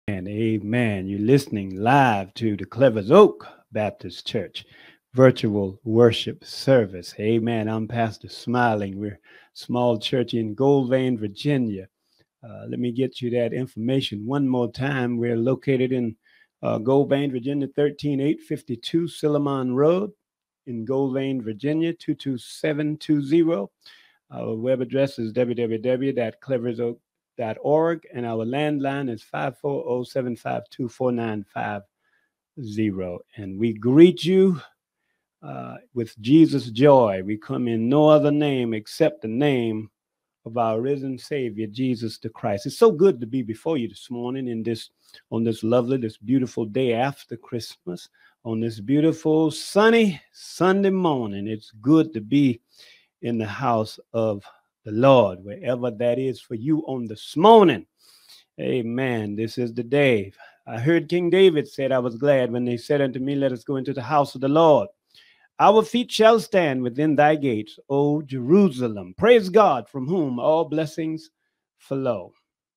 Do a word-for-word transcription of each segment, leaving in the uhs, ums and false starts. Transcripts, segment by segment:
And amen. You're listening live to the Clever's Oak Baptist Church virtual worship service. Amen. I'm Pastor Smiling. We're a small church in Goldvein, Virginia. Uh, let me get you that information one more time. We're located in uh, Goldvein, Virginia, thirteen eight fifty-two Silliman Road in Goldvein, Virginia, two two seven two zero. Our web address is w w w dot clevers oak dot org, and our landline is five four zero, seven five two, four nine five zero. And we greet you uh, with Jesus' joy. We come in no other name except the name of our risen Savior, Jesus the Christ. It's so good to be before you this morning in this, on this lovely, this beautiful day after Christmas, on this beautiful sunny Sunday morning. It's good to be in the house of the Lord, wherever that is for you on this morning. Amen. This is the day. I heard King David said, I was glad when they said unto me, let us go into the house of the Lord. Our feet shall stand within thy gates, O Jerusalem. Praise God, from whom all blessings flow.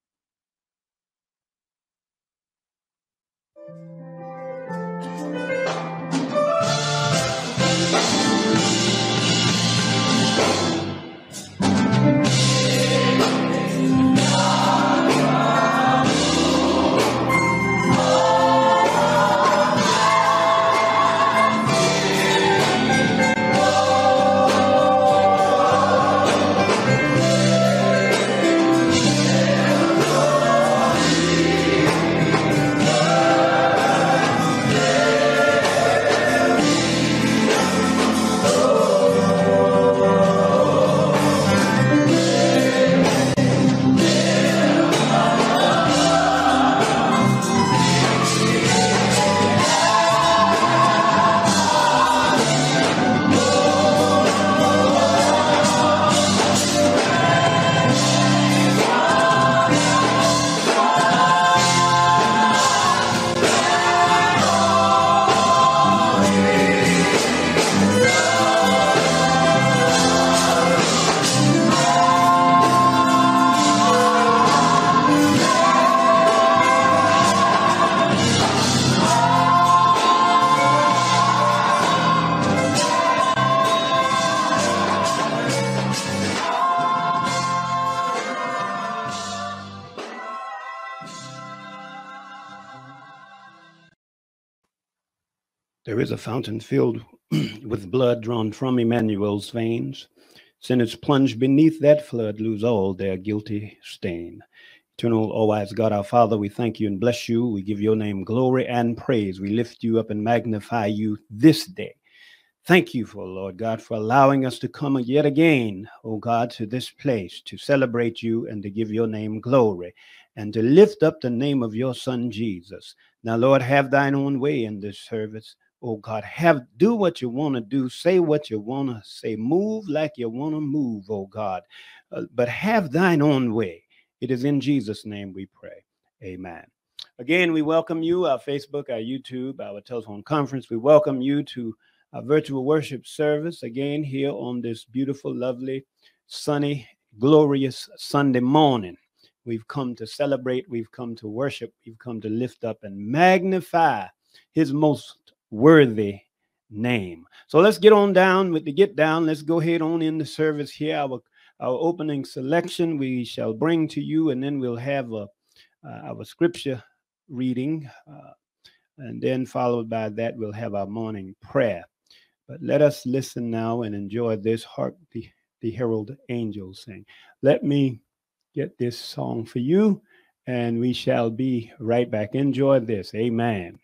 There is a fountain filled with blood drawn from Emmanuel's veins. Sinners plunged beneath that flood lose all their guilty stain. Eternal, all-wise God, our Father, we thank you and bless you. We give your name glory and praise. We lift you up and magnify you this day. Thank you for, Lord God, for allowing us to come yet again, oh God, to this place to celebrate you and to give your name glory and to lift up the name of your Son, Jesus. Now, Lord, have thine own way in this service. Oh God, have do what you want to do, say what you want to say, move like you want to move, oh God, uh, but have thine own way. It is in Jesus' name we pray. Amen. Again, we welcome you, our Facebook, our YouTube, our telephone conference. We welcome you to our virtual worship service again here on this beautiful, lovely, sunny, glorious Sunday morning. We've come to celebrate, we've come to worship, we've come to lift up and magnify his most worthy name. So let's get on down with the get down. Let's go ahead on in the service here. Our, our opening selection we shall bring to you, and then we'll have a, uh, our scripture reading, uh, and then followed by that we'll have our morning prayer. But let us listen now and enjoy this. Hark the, the herald angels sing. Let me get this song for you, and we shall be right back. Enjoy this. Amen.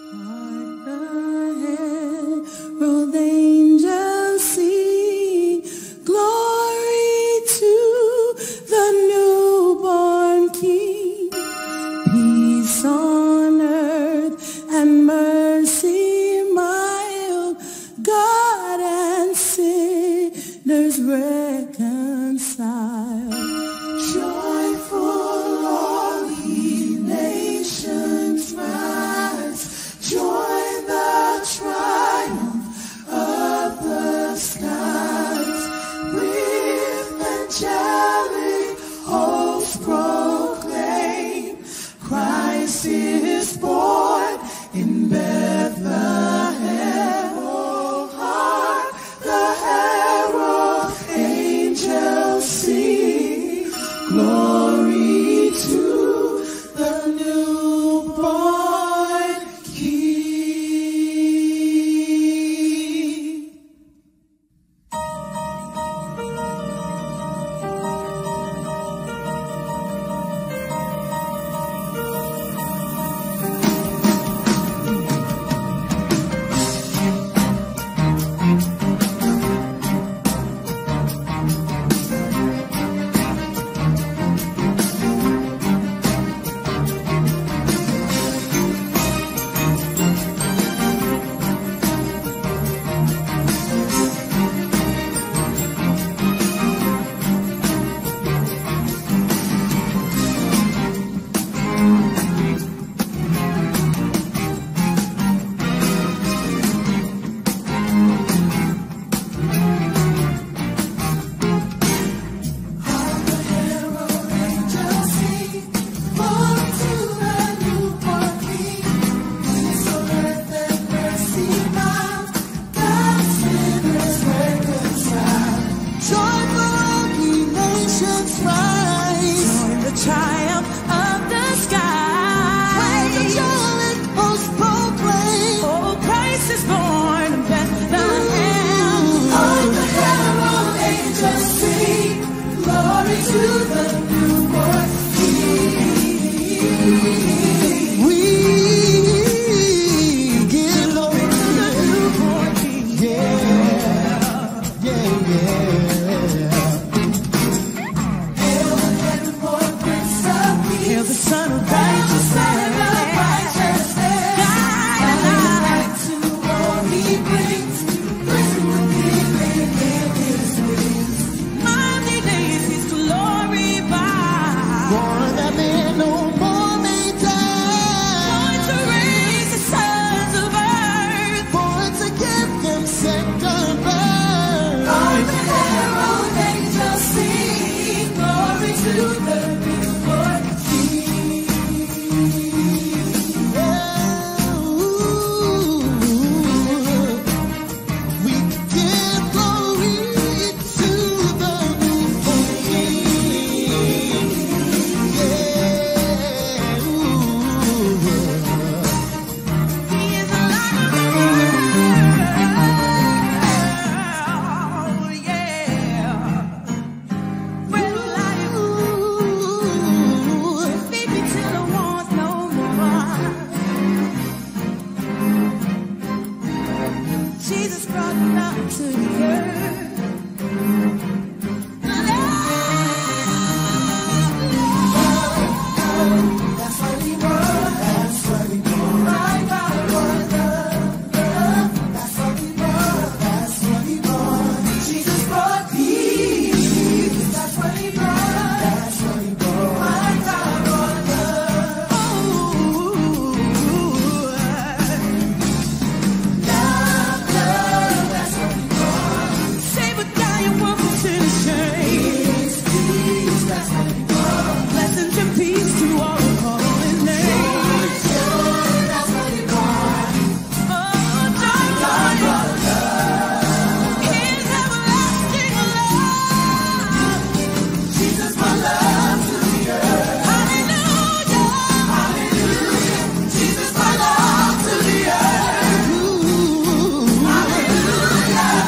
Herald angels sing, glory to the newborn King. Peace on earth and mercy mild, God and sinners reconciled. Joyful all ye nations rise, join the triumph of the skies. With angelic hosts proclaim, Christ is to the earth. That's what he was. That's what he was. My God was love. That's what he was. That's what he was. Jesus brought peace. That's what he brought. That's what he brought. My God was love. Ooh, love, love. That's what he brought. Save a guy and walk to the shame. Peace, peace. That's what he brought. Blessings and peace to all who call on his name. Joy, that's what he brought. Oh, joy, joy, joy, love. His everlasting love. Jesus, my love to the earth. Hallelujah. Hallelujah. Jesus, my love to the earth. Ooh, hallelujah.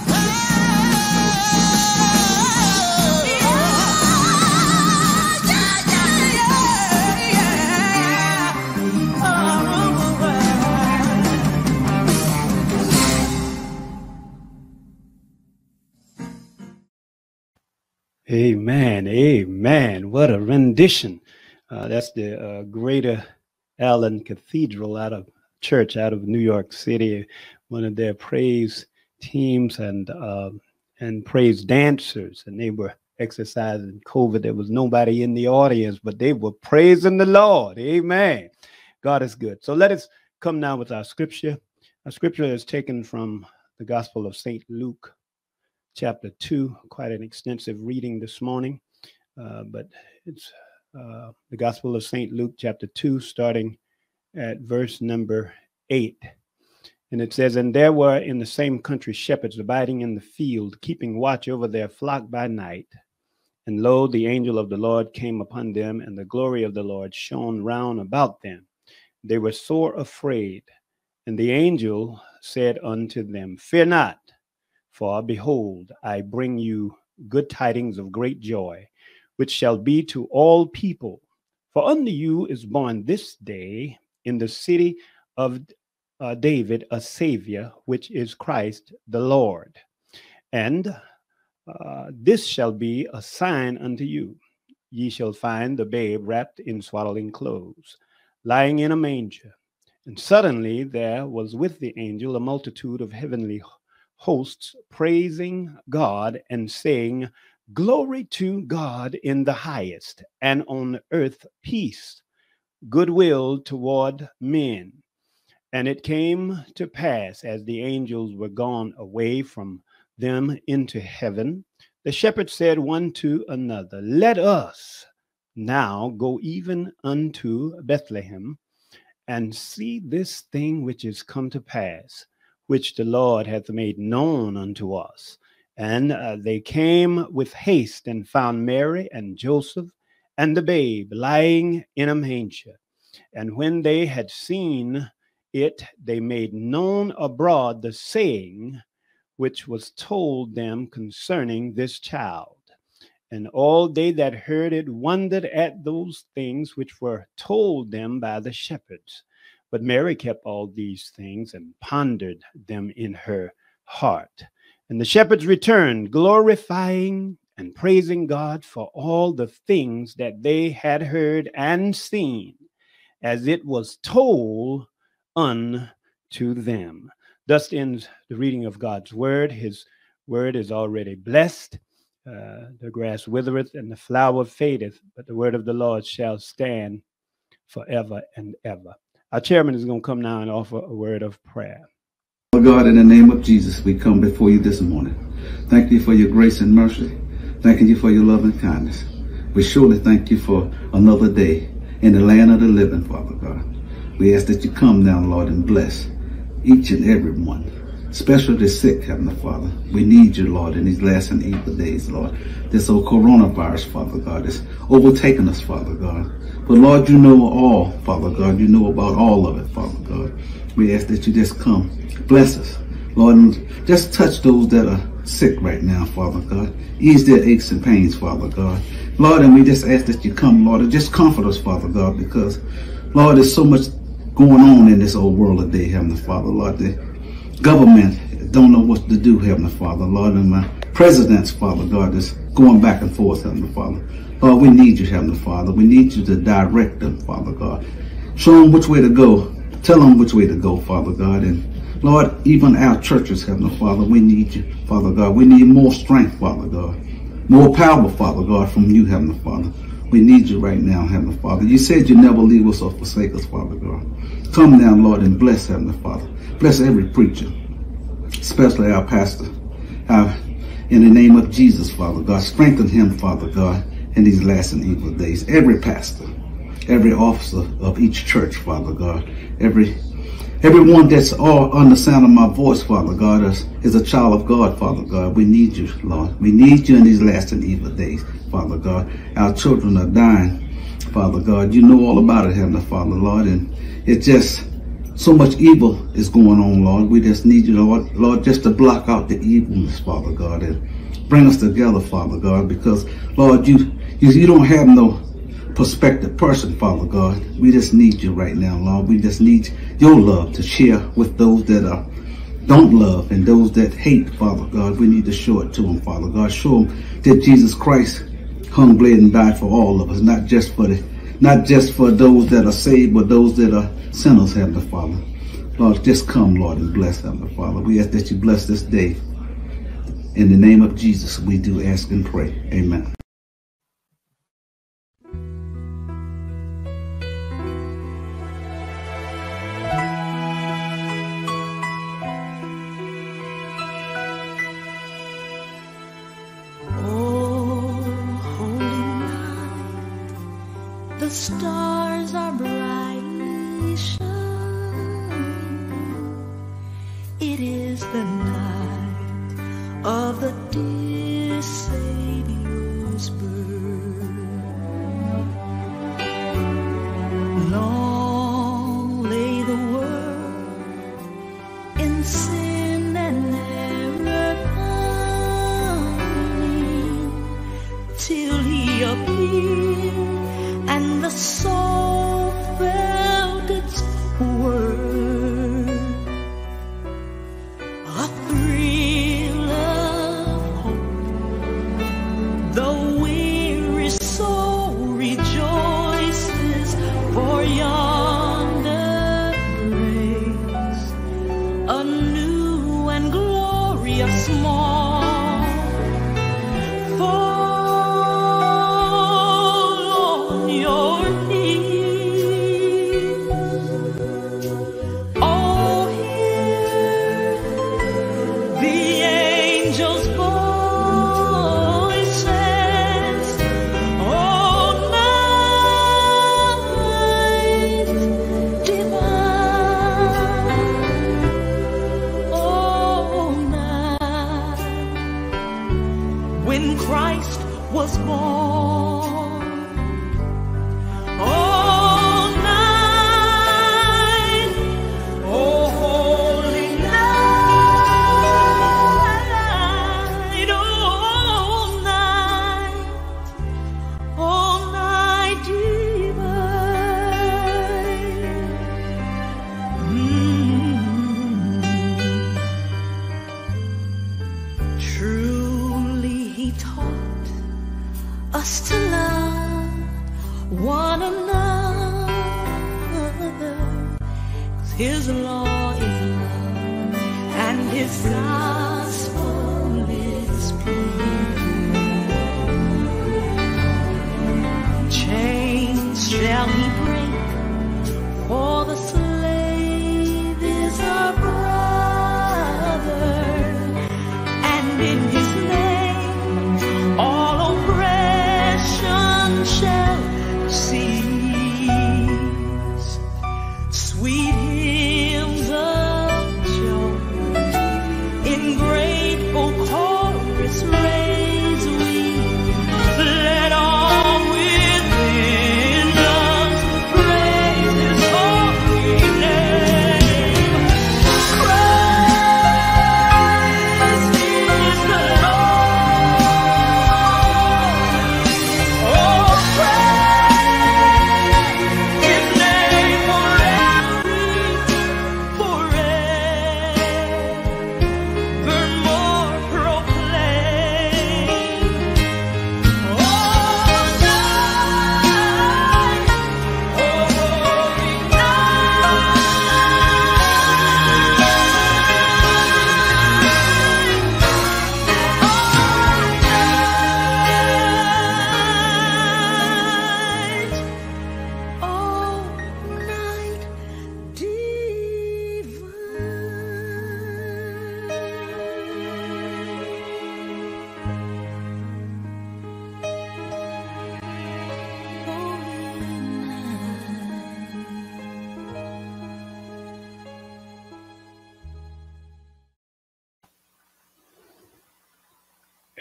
Amen. Amen. What a rendition. Uh, that's the uh, Greater Allen Cathedral out of church out of New York City. One of their praise teams and uh, and praise dancers. And they were exercising COVID. There was nobody in the audience, but they were praising the Lord. Amen. God is good. So let us come now with our scripture. Our scripture is taken from the Gospel of Saint Luke, chapter two, quite an extensive reading this morning, uh, but it's uh, the Gospel of Saint Luke, chapter two, starting at verse number eight. And it says, "And there were in the same country shepherds abiding in the field, keeping watch over their flock by night. And lo, the angel of the Lord came upon them, and the glory of the Lord shone round about them. They were sore afraid. And the angel said unto them, Fear not. For behold, I bring you good tidings of great joy, which shall be to all people. For unto you is born this day in the city of uh, David a Savior, which is Christ the Lord. And uh, this shall be a sign unto you. Ye shall find the babe wrapped in swaddling clothes, lying in a manger. And suddenly there was with the angel a multitude of heavenly hosts, praising God and saying, Glory to God in the highest, and on earth peace, goodwill toward men. And it came to pass, as the angels were gone away from them into heaven, the shepherds said one to another, Let us now go even unto Bethlehem, and see this thing which is come to pass, which the Lord hath made known unto us. And uh, they came with haste and found Mary and Joseph and the babe lying in a manger. And when they had seen it, they made known abroad the saying which was told them concerning this child. And all they that heard it wondered at those things which were told them by the shepherds. But Mary kept all these things and pondered them in her heart. And the shepherds returned, glorifying and praising God for all the things that they had heard and seen, as it was told unto them. Thus ends the reading of God's word. His word is already blessed. Uh, the grass withereth and the flower fadeth, but the word of the Lord shall stand forever and ever. Our chairman is going to come now and offer a word of prayer. Lord God, in the name of Jesus, we come before you this morning. Thank you for your grace and mercy. Thanking you for your love and kindness. We surely thank you for another day in the land of the living, Father God. We ask that you come now, Lord, and bless each and every one, especially the sick, Heavenly Father. We need you, Lord, in these last and evil days, Lord. This old coronavirus, Father God, is overtaking us, Father God. But Lord, you know all, Father God. You know about all of it, Father God. We ask that you just come, bless us, Lord, and just touch those that are sick right now, Father God. Ease their aches and pains, Father God. Lord, and we just ask that you come, Lord, and just comfort us, Father God, because, Lord, there's so much going on in this old world today, Heavenly Father, Lord. The government don't know what to do, Heavenly Father, Lord, and my presidents, Father God, is going back and forth, Heavenly Father. Lord, we need you, Heavenly Father. We need you to direct them, Father God. Show them which way to go. Tell them which way to go, Father God. And Lord, even our churches, Heavenly Father, we need you, Father God. We need more strength, Father God. More power, Father God, from you, Heavenly Father. We need you right now, Heavenly Father. You said you never leave us or forsake us, Father God. Come now, Lord, and bless, Heavenly Father. Bless every preacher, especially our pastor. Our, in the name of Jesus, Father God, strengthen him, Father God, in these last and evil days. Every pastor, every officer of each church, Father God, every everyone that's all under the sound of my voice, Father God, is, is a child of God, Father God. We need you, Lord. We need you in these last and evil days, Father God. Our children are dying, Father God. You know all about it, Heavenly Father, Lord, and it's just so much evil is going on, Lord. We just need you, Lord, Lord, just to block out the evilness, Father God, and bring us together, Father God, because, Lord, you, you, you don't have no prospective person, Father God. We just need you right now, Lord. We just need your love to share with those that are don't love and those that hate, Father God. We need to show it to them, Father God. Show them that Jesus Christ hung, bled, and died for all of us, not just for the, not just for those that are saved, but those that are sinners, Heavenly Father. Lord, just come, Lord, and bless, Heavenly Father. We ask that you bless this day. In the name of Jesus, we do ask and pray. Amen. The stars are brightly shining. It is the night of the dear Savior's birth. Long lay the world in sin and error pining, till he appeared and the soul felt its worth. A thrill of hope, the weary soul rejoices, for yonder grace, a new and glorious morn. When Christ was born, all night, oh holy night, all night, all night divine. Mm. Truly he taught us to love one another, 'cause his law is love and his gospel is peace. Chains shall he break, for the slave is our brother, and in his name all oppression shall cease. Sweet hymns of joy in grateful chorus raise,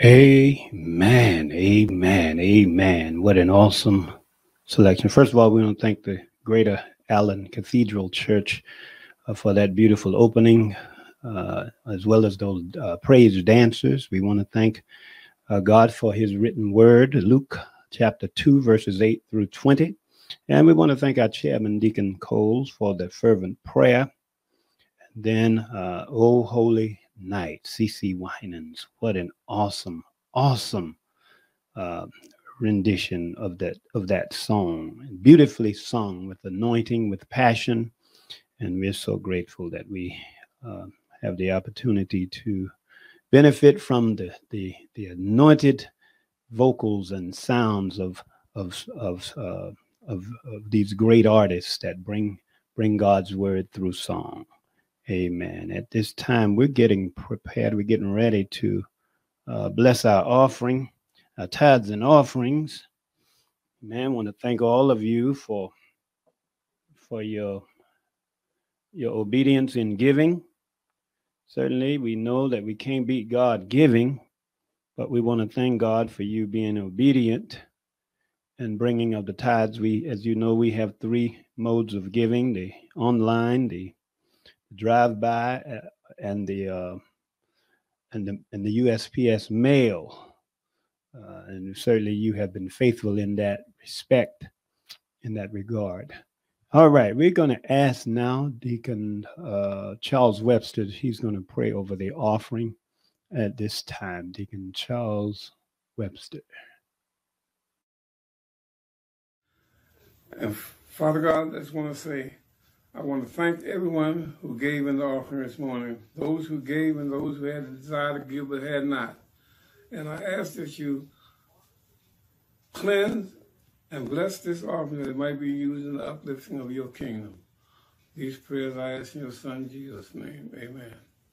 Amen, amen, amen. What an awesome selection. First of all, we want to thank the Greater Allen Cathedral Church uh, for that beautiful opening, uh, as well as those uh, praise dancers. We want to thank uh, God for his written word, Luke chapter two, verses eight through twenty. And we want to thank our chairman, Deacon Coles, for the fervent prayer. And then, uh, Oh Holy Night, C C Winans. What an awesome, awesome uh, rendition of that of that song. Beautifully sung with anointing, with passion. And we're so grateful that we uh, have the opportunity to benefit from the the, the anointed vocals and sounds of of of, uh, of of these great artists that bring bring God's word through song. Amen. At this time, we're getting prepared. We're getting ready to uh, bless our offering, our tithes and offerings. Man, I want to thank all of you for for your your obedience in giving. Certainly, we know that we can't beat God giving, but we want to thank God for you being obedient and bringing of the tithes. We, as you know, we have three modes of giving: the online, the drive-by, uh, and the uh, and the and the U S P S mail. Uh, and certainly, you have been faithful in that respect, in that regard. All right, we're going to ask now Deacon uh, Charles Webster. He's going to pray over the offering at this time. Deacon Charles Webster. And Father God, I just want to say, I want to thank everyone who gave in the offering this morning, those who gave and those who had the desire to give but had not. And I ask that you cleanse and bless this offering that it might be used in the uplifting of your kingdom. These prayers I ask in your Son, Jesus' name. Amen.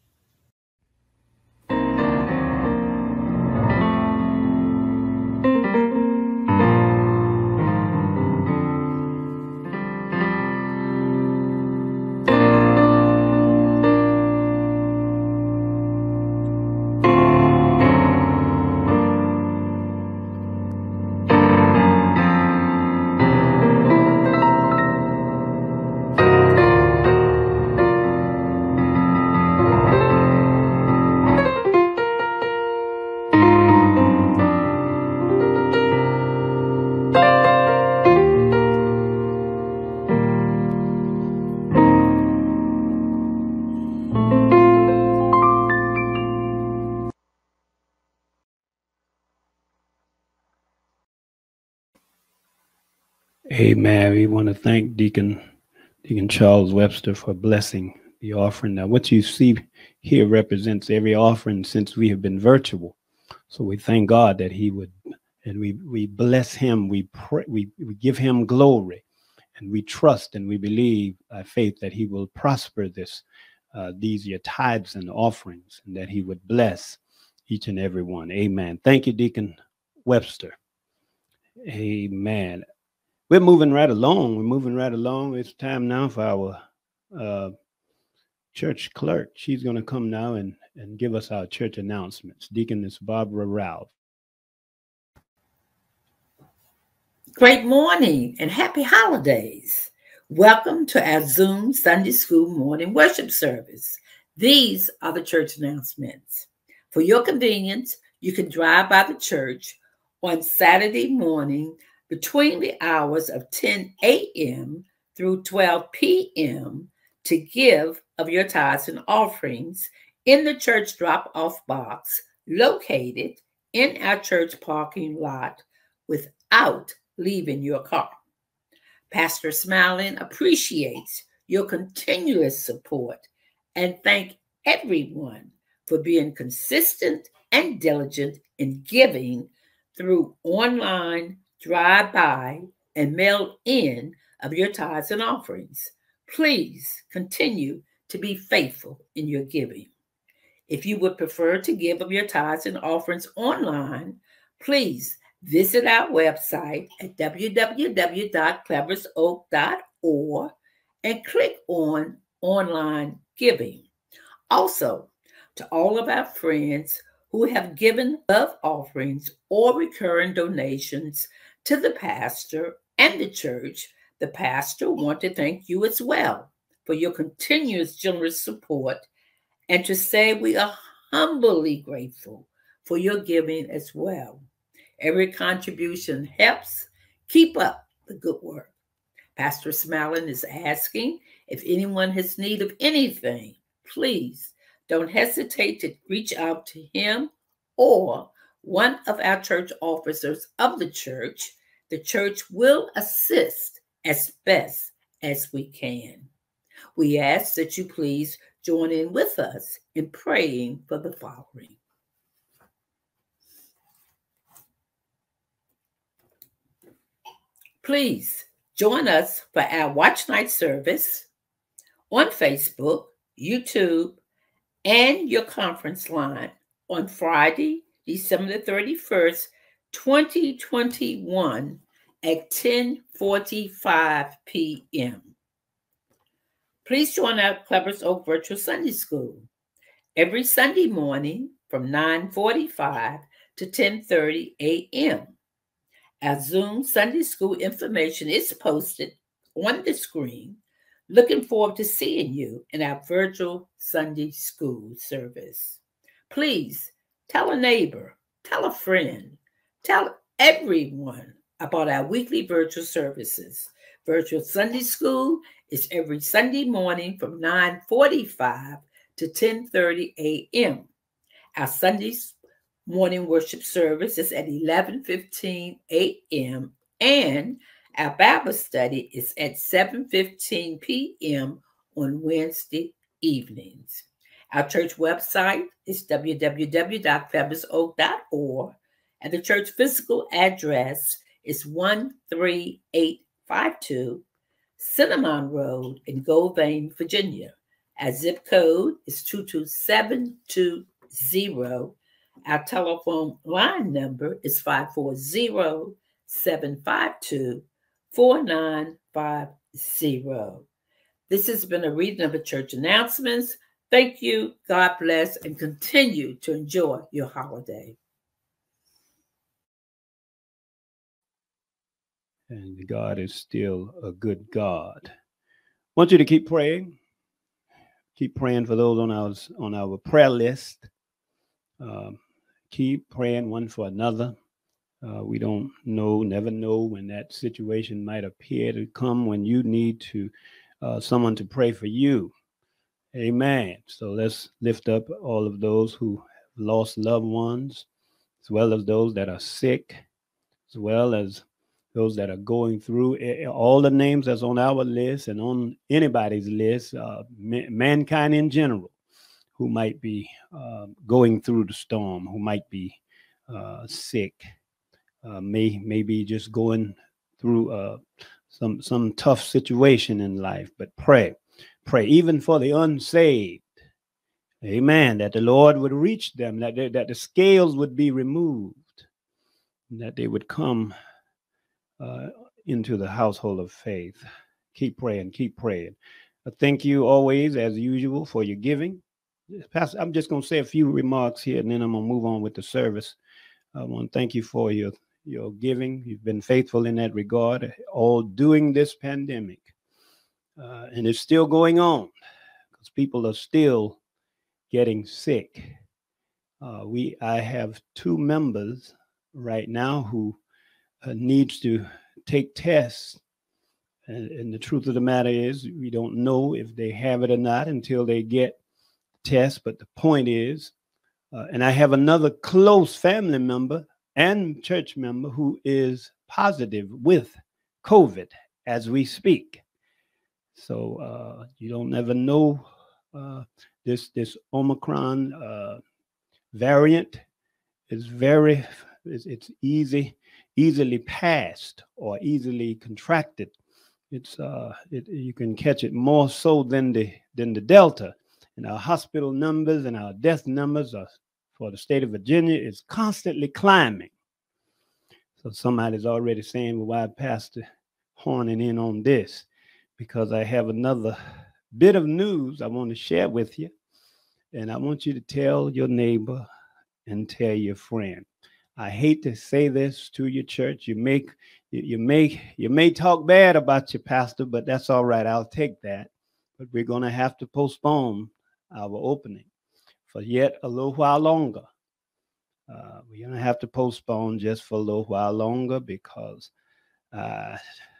Amen. We want to thank Deacon Deacon Charles Webster for blessing the offering. Now, what you see here represents every offering since we have been virtual. So we thank God that he would, and we we bless him. We pray, we, we give him glory, and we trust and we believe by faith that he will prosper this uh, these your tithes and offerings, and that he would bless each and every one. Amen. Thank you, Deacon Webster. Amen. We're moving right along. We're moving right along. It's time now for our uh, church clerk. She's going to come now and, and give us our church announcements. Deaconess Barbara Ralph. Great morning and happy holidays. Welcome to our Zoom Sunday School morning worship service. These are the church announcements. For your convenience, you can drive by the church on Saturday morning between the hours of ten a m through twelve p m to give of your tithes and offerings in the church drop-off box located in our church parking lot without leaving your car. Pastor Smiling appreciates your continuous support and thank everyone for being consistent and diligent in giving through online, drive-by, and mail-in of your tithes and offerings. Please continue to be faithful in your giving. If you would prefer to give of your tithes and offerings online, please visit our website at w w w dot clever's oak dot org and click on Online Giving. Also, to all of our friends who have given love offerings or recurring donations to the pastor and the church, the pastor wants to thank you as well for your continuous generous support and to say we are humbly grateful for your giving as well. Every contribution helps. Keep up the good work. Pastor Smilin is asking if anyone has need of anything, please don't hesitate to reach out to him or one of our church officers of the church. The church will assist as best as we can. We ask that you please join in with us in praying for the following. Please join us for our Watch Night service on Facebook, YouTube, and your conference line on Friday, December thirty-first, twenty twenty-one at ten forty-five p m Please join our Clever's Oak Virtual Sunday School every Sunday morning from nine forty-five to ten thirty a m Our Zoom Sunday School information is posted on the screen. Looking forward to seeing you in our virtual Sunday School service. Please tell a neighbor, tell a friend, tell everyone about our weekly virtual services. Virtual Sunday School is every Sunday morning from nine forty-five to ten thirty a m Our Sunday morning worship service is at eleven fifteen a m and our Bible study is at seven fifteen p m on Wednesday evenings. Our church website is w w w dot feathers oak dot org and the church physical address is one three eight five two Cinnamon Road in Goldvein, Virginia. Our zip code is two two seven two zero. Our telephone line number is five four zero, seven five two, four nine five zero. This has been a reading of the church announcements. Thank you. God bless and continue to enjoy your holiday. And God is still a good God. I want you to keep praying. Keep praying for those on our, on our prayer list. Um, keep praying one for another. Uh, we don't know, never know when that situation might appear to come when you need to uh, someone to pray for you. Amen. So let's lift up all of those who have lost loved ones, as well as those that are sick, as well as those that are going through all the names that's on our list and on anybody's list, uh, ma- mankind in general, who might be uh, going through the storm, who might be uh, sick, uh, may maybe just going through uh, some some tough situation in life. But pray, pray even for the unsaved. Amen. That the Lord would reach them, that they, that the scales would be removed, that they would come uh, into the household of faith. Keep praying, keep praying. Uh, thank you always, as usual, for your giving. Pastor, I'm just going to say a few remarks here, and then I'm going to move on with the service. I want to thank you for your, your giving. You've been faithful in that regard, all during this pandemic. Uh, and it's still going on because people are still getting sick. Uh, we, I have two members right now who uh, needs to take tests. And, and the truth of the matter is, we don't know if they have it or not until they get tests. But the point is, uh, and I have another close family member and church member who is positive with COVID as we speak. So uh, you don't ever know uh, this this Omicron uh, variant is very it's, it's easy easily passed or easily contracted. It's uh it, you can catch it more so than the than the Delta. And our hospital numbers and our death numbers are, for the state of Virginia, is constantly climbing. So somebody's already saying, well, why Pastor horning in on this? Because I have another bit of news I want to share with you. And I want you to tell your neighbor, and tell your friend. I hate to say this to your church. You make you, you may you may talk bad about your pastor, but that's all right. I'll take that. But we're going to have to postpone our opening for yet a little while longer. Uh, we're going to have to postpone just for a little while longer because uh,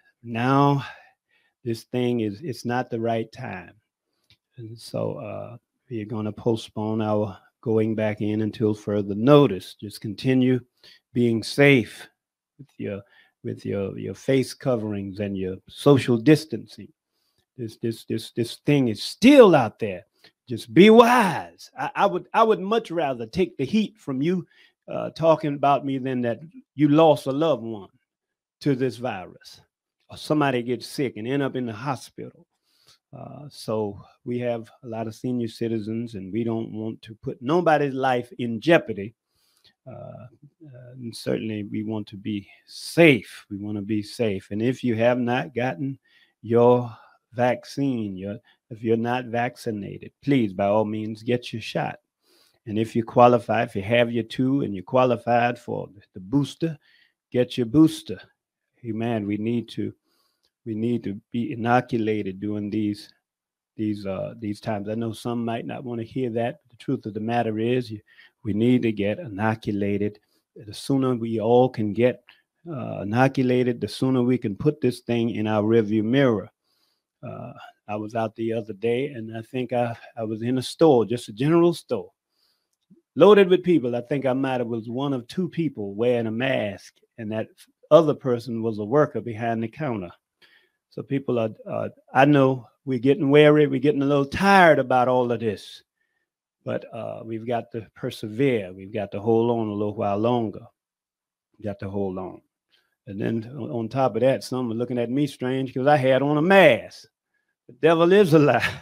now this thing is, it's not the right time. And so uh, we're going to postpone our going back in until further notice. Just continue being safe with your, with your, your face coverings and your social distancing. This, this, this, this thing is still out there. Just be wise. I, I would I would much rather take the heat from you uh, talking about me than that you lost a loved one to this virus or somebody gets sick and end up in the hospital. Uh, so we have a lot of senior citizens and we don't want to put nobody's life in jeopardy. Uh, uh, and certainly we want to be safe. We want to be safe. And if you have not gotten your vaccine, your if you're not vaccinated, please, by all means, get your shot. And if you qualify, if you have your two and you're qualified for the booster, get your booster. Amen. We need to, we need to be inoculated during these, these, uh, these times. I know some might not want to hear that. But the truth of the matter is, you, we need to get inoculated. The sooner we all can get uh, inoculated, the sooner we can put this thing in our rearview mirror. Uh, I was out the other day, and I think I, I was in a store, just a general store, loaded with people. I think I might have was one of two people wearing a mask, and that other person was a worker behind the counter. So people are, uh, I know we're getting wary, we're getting a little tired about all of this, but uh, we've got to persevere. We've got to hold on a little while longer. We've got to hold on. And then on top of that, some are looking at me strange because I had on a mask. The devil is a lie.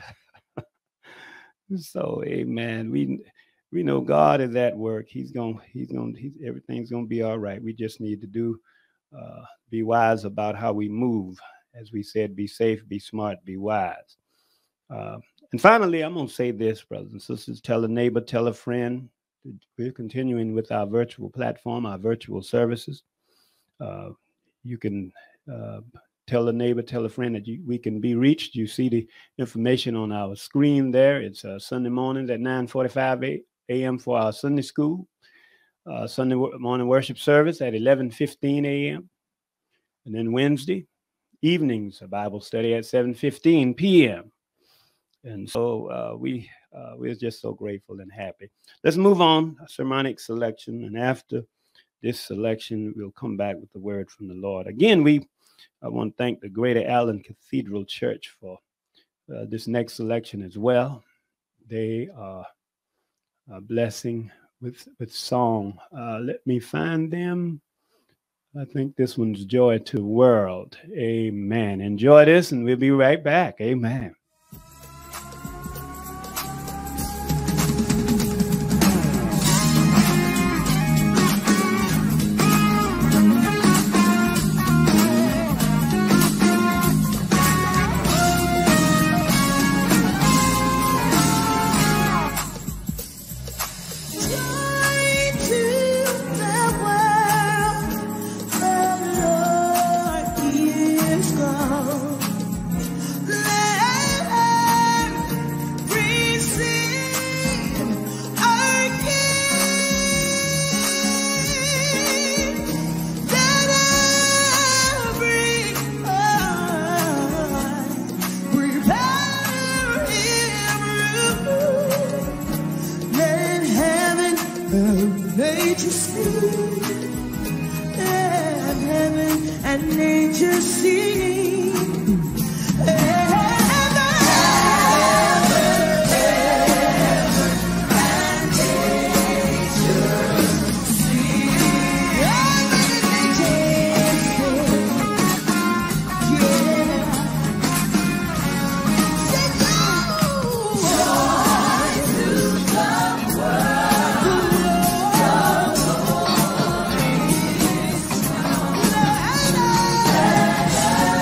So, amen. We we know God is at work. He's going, he's going, he's, everything's going to be all right. We just need to do, uh, be wise about how we move. As we said, be safe, be smart, be wise. Uh, and finally, I'm going to say this, brothers and sisters, tell a neighbor, tell a friend. We're continuing with our virtual platform, our virtual services. Uh, you can uh, tell a neighbor, tell a friend that you, we can be reached. You see the information on our screen there. It's uh, Sunday mornings at nine forty-five a m for our Sunday school. Uh, Sunday morning worship service at eleven fifteen a m And then Wednesday evenings, a Bible study at seven fifteen p m And so uh, we, uh, we're just so grateful and happy. Let's move on, a sermonic selection. And after this selection, we'll come back with the word from the Lord. Again, we I want to thank the Greater Allen Cathedral Church for uh, this next selection as well. They are a blessing with, with song. Uh, let me find them. I think this one's Joy to the World. Amen. Enjoy this, and we'll be right back. Amen. Yeah.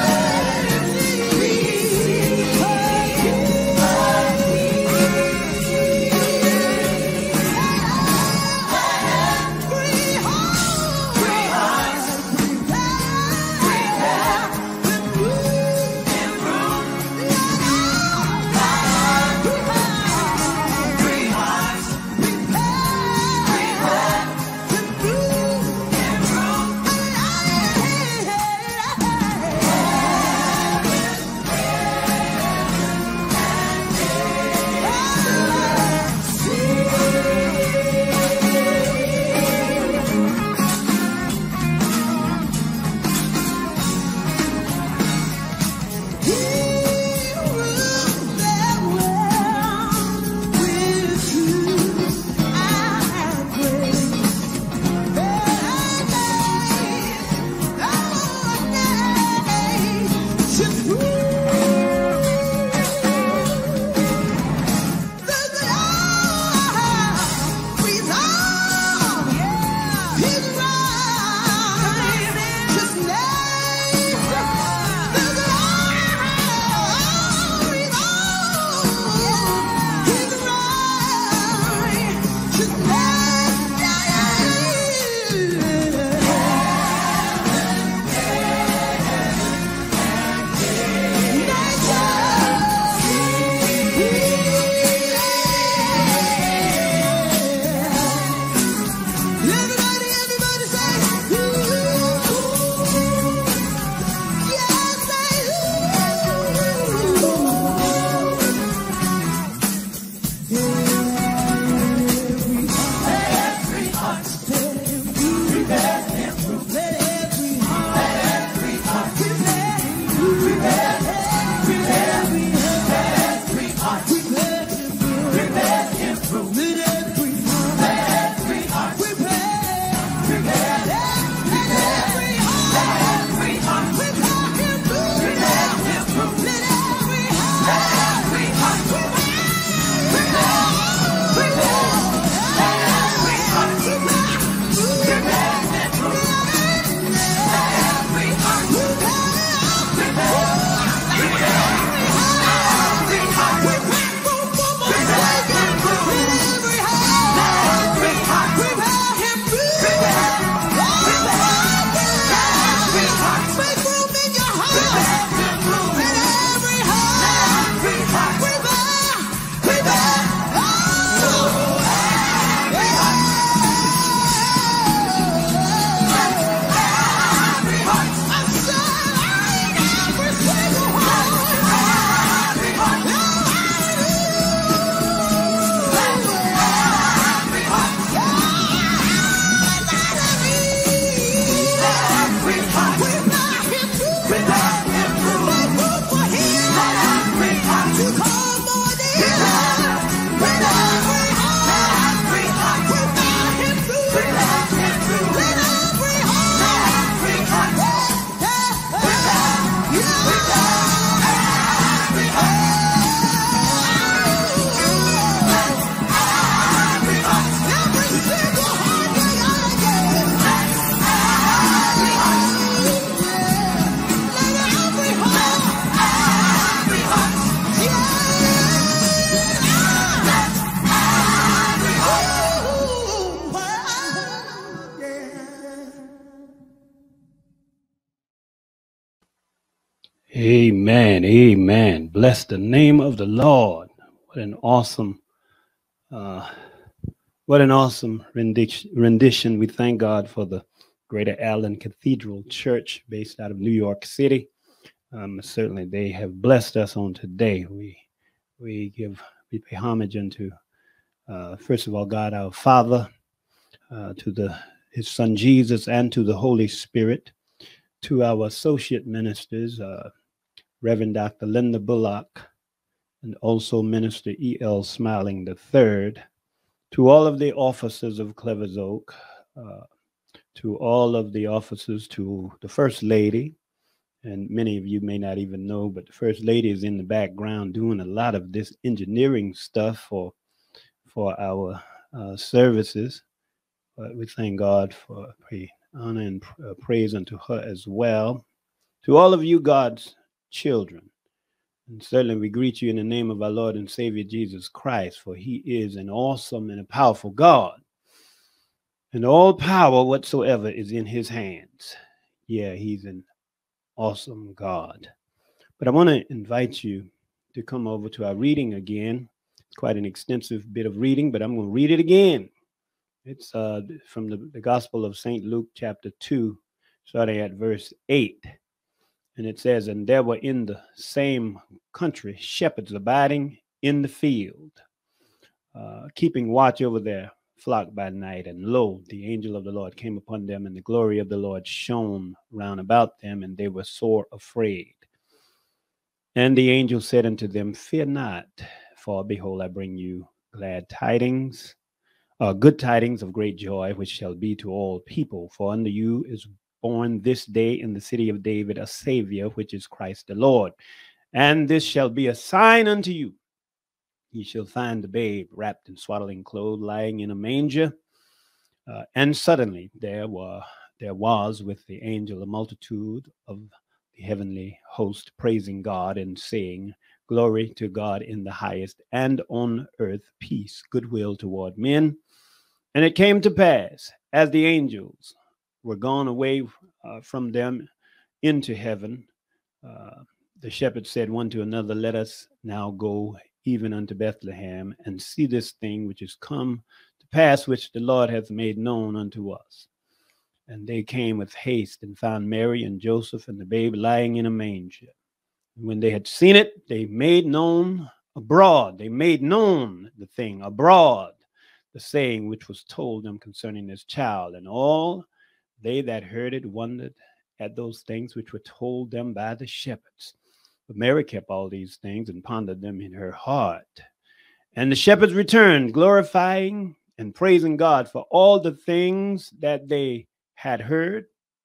Amen. Amen. Bless the name of the Lord. What an awesome, uh, what an awesome rendition, rendition. We thank God for the Greater Allen Cathedral Church based out of New York City. Um, certainly they have blessed us on today. We we give we pay homage unto uh, first of all God our Father, uh, to the His Son Jesus, and to the Holy Spirit, to our associate ministers, uh, Reverend Doctor Linda Bullock, and also Minister E L Smiling the Third, to all of the officers of Clever's Oak, uh, to all of the officers, to the First Lady. And many of you may not even know, but the First Lady is in the background doing a lot of this engineering stuff for, for our uh, services. But we thank God for pray, honor and uh, praise unto her as well. To all of you, God's children, and certainly we greet you in the name of our Lord and Savior Jesus Christ, for he is an awesome and a powerful God. And all power whatsoever is in his hands. Yeah, he's an awesome God. But I want to invite you to come over to our reading again. It's quite an extensive bit of reading, but I'm going to read it again. It's uh, from the, the Gospel of Saint Luke, chapter two, starting at verse eight. And it says, "And there were in the same country shepherds abiding in the field, uh, keeping watch over their flock by night. And lo, the angel of the Lord came upon them, and the glory of the Lord shone round about them, and they were sore afraid. And the angel said unto them, Fear not, for behold, I bring you glad tidings, uh, good tidings of great joy, which shall be to all people. For unto you is born this day in the city of David a Savior, which is Christ the Lord. And this shall be a sign unto you. Ye shall find the babe wrapped in swaddling clothes, lying in a manger." Uh, and suddenly there were there was with the angel a multitude of the heavenly host, praising God and saying, "Glory to God in the highest, and on earth peace, goodwill toward men." And it came to pass, as the angels were gone away uh, from them into heaven, uh, the shepherds said one to another, "Let us now go even unto Bethlehem, and see this thing which is come to pass, which the Lord hath made known unto us." And they came with haste and found Mary and Joseph and the babe lying in a manger. And when they had seen it, they made known abroad, they made known the thing abroad, the saying which was told them concerning this child. And all they that heard it wondered at those things which were told them by the shepherds. But Mary kept all these things and pondered them in her heart. And the shepherds returned, glorifying and praising God for all the things that they had heard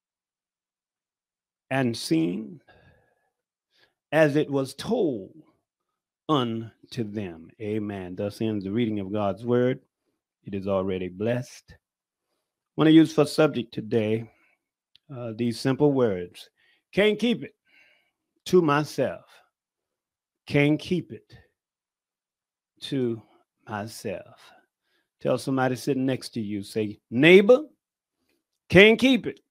and seen, as it was told unto them. Amen. Thus ends the reading of God's word. It is already blessed. I want to use for subject today uh, these simple words. Can't keep it to myself. Can't keep it to myself. Tell somebody sitting next to you, say, "Neighbor, can't keep it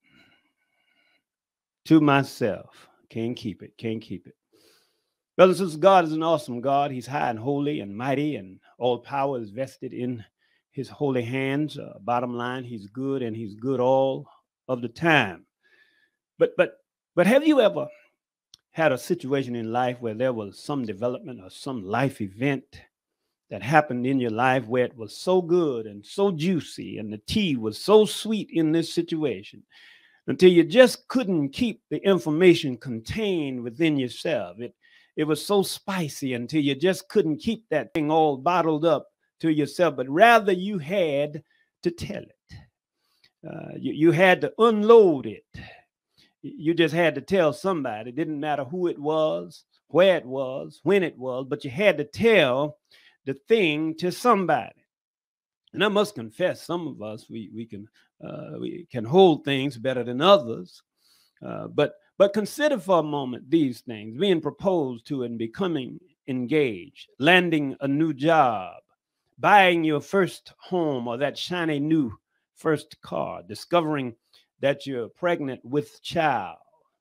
to myself." Can't keep it, can't keep it. Brothers and sisters, God is an awesome God. He's high and holy and mighty, and all power is vested in his holy hands. Uh, bottom line, he's good, and he's good all of the time. But, but, but have you ever had a situation in life where there was some development or some life event that happened in your life where it was so good and so juicy and the tea was so sweet in this situation until you just couldn't keep the information contained within yourself? It, it was so spicy until you just couldn't keep that thing all bottled up to yourself, but rather you had to tell it. Uh, you, you had to unload it. You just had to tell somebody. It didn't matter who it was, where it was, when it was, but you had to tell the thing to somebody. And I must confess, some of us, we, we, can, uh, we can hold things better than others. Uh, but, but consider for a moment these things: being proposed to and becoming engaged, landing a new job, buying your first home or that shiny new first car, discovering that you're pregnant with child,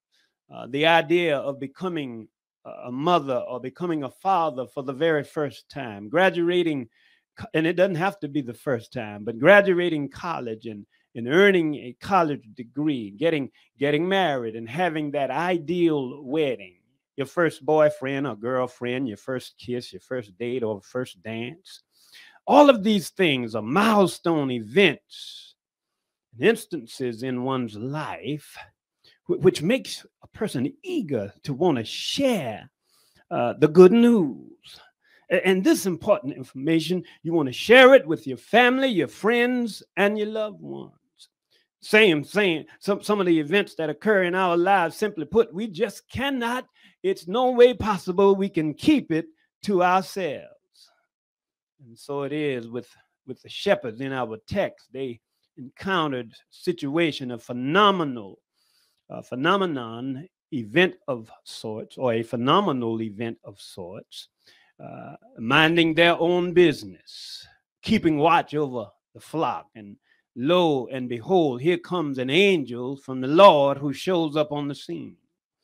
uh, the idea of becoming a mother or becoming a father for the very first time, graduating, and it doesn't have to be the first time, but graduating college and, and earning a college degree, getting, getting married and having that ideal wedding, your first boyfriend or girlfriend, your first kiss, your first date or first dance. All of these things are milestone events, instances in one's life, which makes a person eager to want to share uh, the good news. And this important information, you want to share it with your family, your friends, and your loved ones. Same, same. Some, some of the events that occur in our lives, simply put, we just cannot, it's no way possible we can keep it to ourselves. And so it is with, with the shepherds in our text. They encountered situation, a phenomenal A phenomenon event of sorts, or a phenomenal event of sorts, uh, minding their own business, keeping watch over the flock. And lo and behold, here comes an angel from the Lord who shows up on the scene.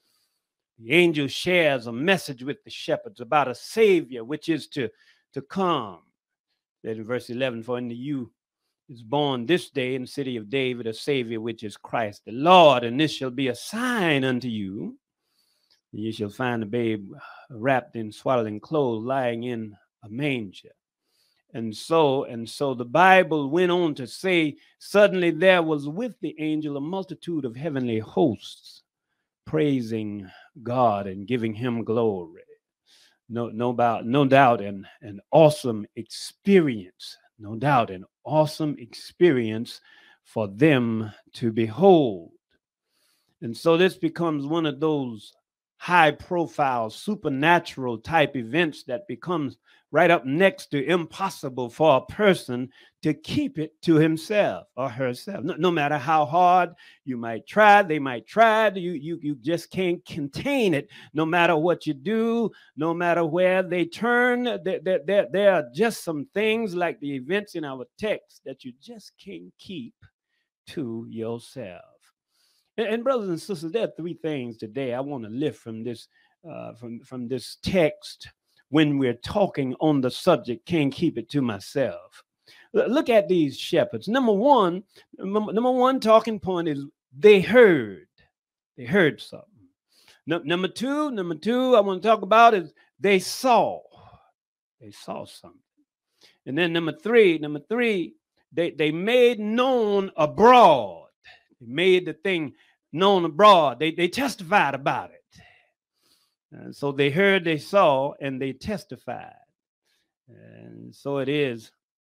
The angel shares a message with the shepherds about a Savior, which is to, to come. That in verse eleven, for unto you is born this day in the city of David a Savior, which is Christ the Lord, and this shall be a sign unto you. You shall find the babe wrapped in swaddling clothes, lying in a manger. And so, and so the Bible went on to say, suddenly there was with the angel a multitude of heavenly hosts, praising God and giving him glory. No, no doubt, no doubt, an, an awesome experience. No doubt, an awesome experience for them to behold. And so this becomes one of those high-profile, supernatural type events that becomes right up next to impossible for a person to keep it to himself or herself. No, no matter how hard you might try, they might try, you, you, you just can't contain it. No matter what you do, no matter where they turn, there, there, there, there are just some things like the events in our text that you just can't keep to yourself. And, and brothers and sisters, there are three things today I want to lift from this, uh, from, from this text when we're talking on the subject, can't keep it to myself. Look at these shepherds. Number one, number one talking point is they heard. They heard something. No, number two, number two I want to talk about is they saw. They saw something. And then number three, number three, they, they made known abroad. They made the thing known abroad. They, they testified about it. And so they heard, they saw, and they testified. And so it is.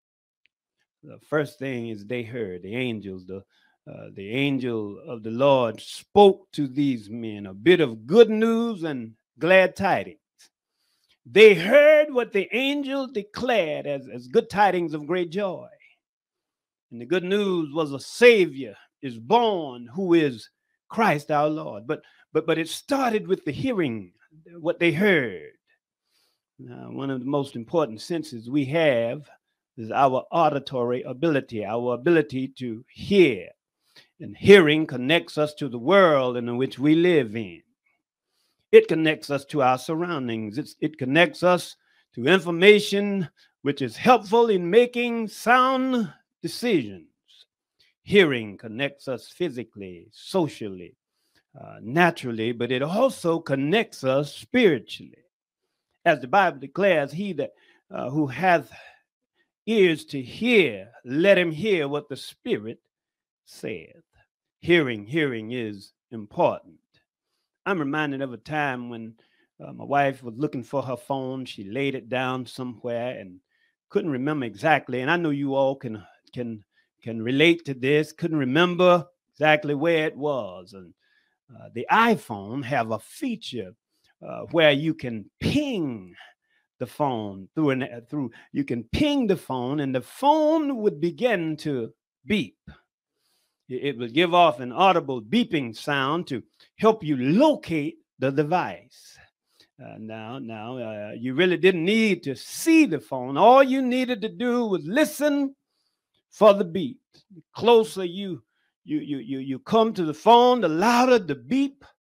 The first thing is they heard. The angels, the, uh, the angel of the Lord spoke to these men a bit of good news and glad tidings. They heard what the angel declared as, as good tidings of great joy. And the good news was a Savior is born who is Christ our Lord. But, but, but it started with the hearing, what they heard. Now, one of the most important senses we have is our auditory ability, our ability to hear. And hearing connects us to the world in which we live in. It connects us to our surroundings. It's, it connects us to information which is helpful in making sound decisions. Hearing connects us physically, socially, uh, naturally, but it also connects us spiritually. As the Bible declares, he that uh, who hath ears to hear, let him hear what the Spirit saith. Hearing, hearing is important. I'm reminded of a time when uh, my wife was looking for her phone. She laid it down somewhere and couldn't remember exactly. And I know you all can can can relate to this. Couldn't remember exactly where it was. And uh, the iPhone have a feature uh, where you can ping the phone through an uh, through. You can ping the phone, and the phone would begin to beep. It will give off an audible beeping sound to help you locate the device. Uh, now, now uh, you really didn't need to see the phone. All you needed to do was listen for the beep. The closer you you you you you come to the phone, the louder the beep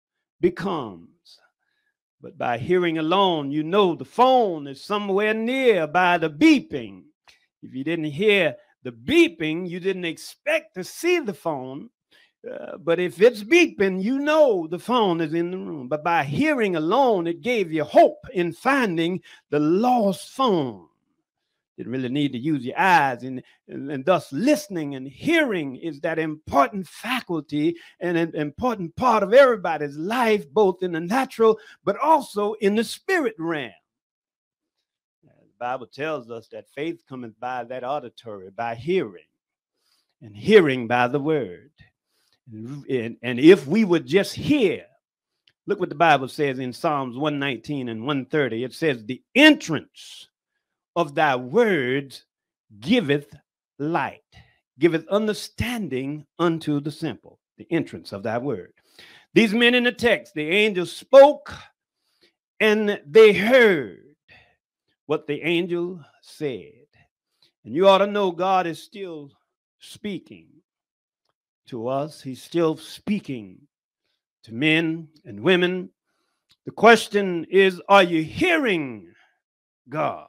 becomes. But by hearing alone, you know the phone is somewhere near by the beeping. If you didn't hear the beeping, you didn't expect to see the phone. Uh, but if it's beeping, you know the phone is in the room. But by hearing alone, it gave you hope in finding the lost phone. You really need to use your eyes, and, and, and thus listening and hearing is that important faculty and an important part of everybody's life, both in the natural but also in the spirit realm. The Bible tells us that faith cometh by that auditory, by hearing, and hearing by the word. And, and, and if we would just hear, look what the Bible says in Psalms one nineteen and one thirty. It says, the entrance of thy words giveth light, giveth understanding unto the simple. The entrance of thy word. These men in the text, the angel spoke and they heard what the angel said. And you ought to know God is still speaking to us. He's still speaking to men and women. The question is, are you hearing God?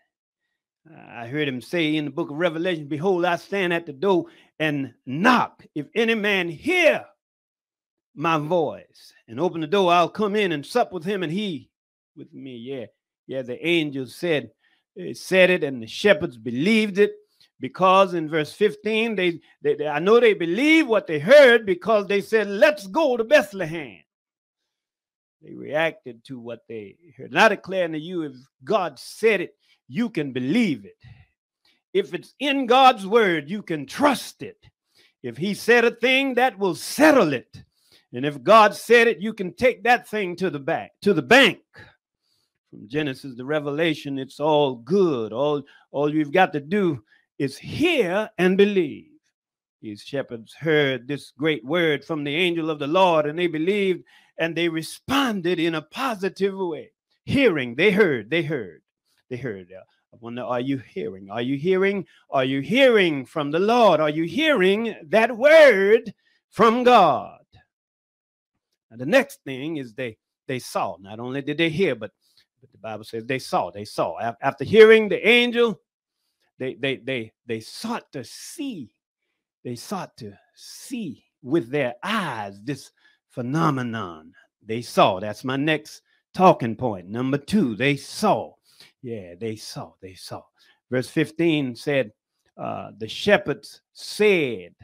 I heard him say in the book of Revelation, behold, I stand at the door and knock. If any man hear my voice and open the door, I'll come in and sup with him and he with me. Yeah, yeah, the angels said, said it, and the shepherds believed it, because in verse fifteen, they, they, they I know they believed what they heard, because they said, let's go to Bethlehem. They reacted to what they heard. And I declare to you, if God said it, you can believe it. If it's in God's word, you can trust it. If he said a thing, that will settle it. And if God said it, you can take that thing to the back, to the bank. From Genesis to Revelation, it's all good. All, all you've got to do is hear and believe. These shepherds heard this great word from the angel of the Lord, and they believed, and they responded in a positive way. Hearing, they heard, they heard. They heard. I wonder, are you hearing? Are you hearing? Are you hearing from the Lord? Are you hearing that word from God? And the next thing is they they saw. Not only did they hear, but, but the Bible says they saw. They saw. After hearing the angel, they they they they sought to see. They sought to see with their eyes this phenomenon. They saw. That's my next talking point. Number two, they saw. Yeah, they saw, they saw. Verse fifteen said, uh, the shepherds said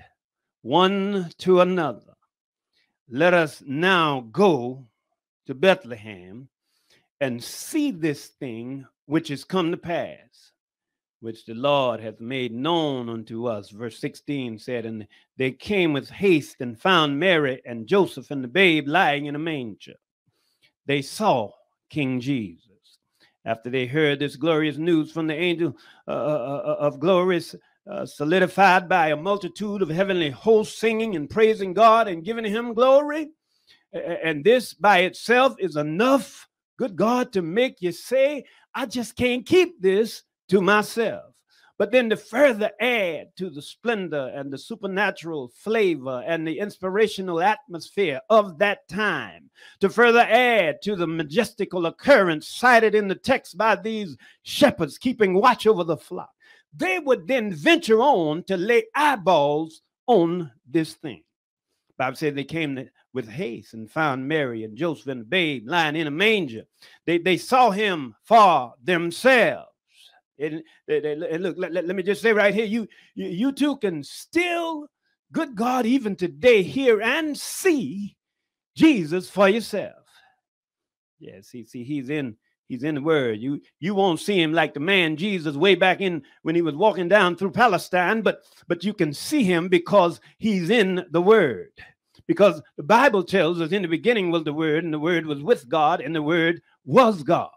one to another, let us now go to Bethlehem and see this thing which is come to pass, which the Lord hath made known unto us. Verse sixteen said, and they came with haste and found Mary and Joseph and the babe lying in a manger. They saw King Jesus. After they heard this glorious news from the angel uh, uh, of glories, uh, solidified by a multitude of heavenly hosts singing and praising God and giving him glory. And this by itself is enough, good God, to make you say, I just can't keep this to myself. But then to further add to the splendor and the supernatural flavor and the inspirational atmosphere of that time, to further add to the majestical occurrence cited in the text by these shepherds keeping watch over the flock, they would then venture on to lay eyeballs on this thing. The Bible said they came with haste and found Mary and Joseph and the babe lying in a manger. They, they saw him for themselves. And, and look, let, let, let me just say right here, you, you, you too can still, good God, even today, hear and see Jesus for yourself. Yeah, see, see, he's in, he's in the word. You, you won't see him like the man Jesus way back in when he was walking down through Palestine, but, but you can see him because he's in the word. Because the Bible tells us in the beginning was the word, and the word was with God, and the word was God.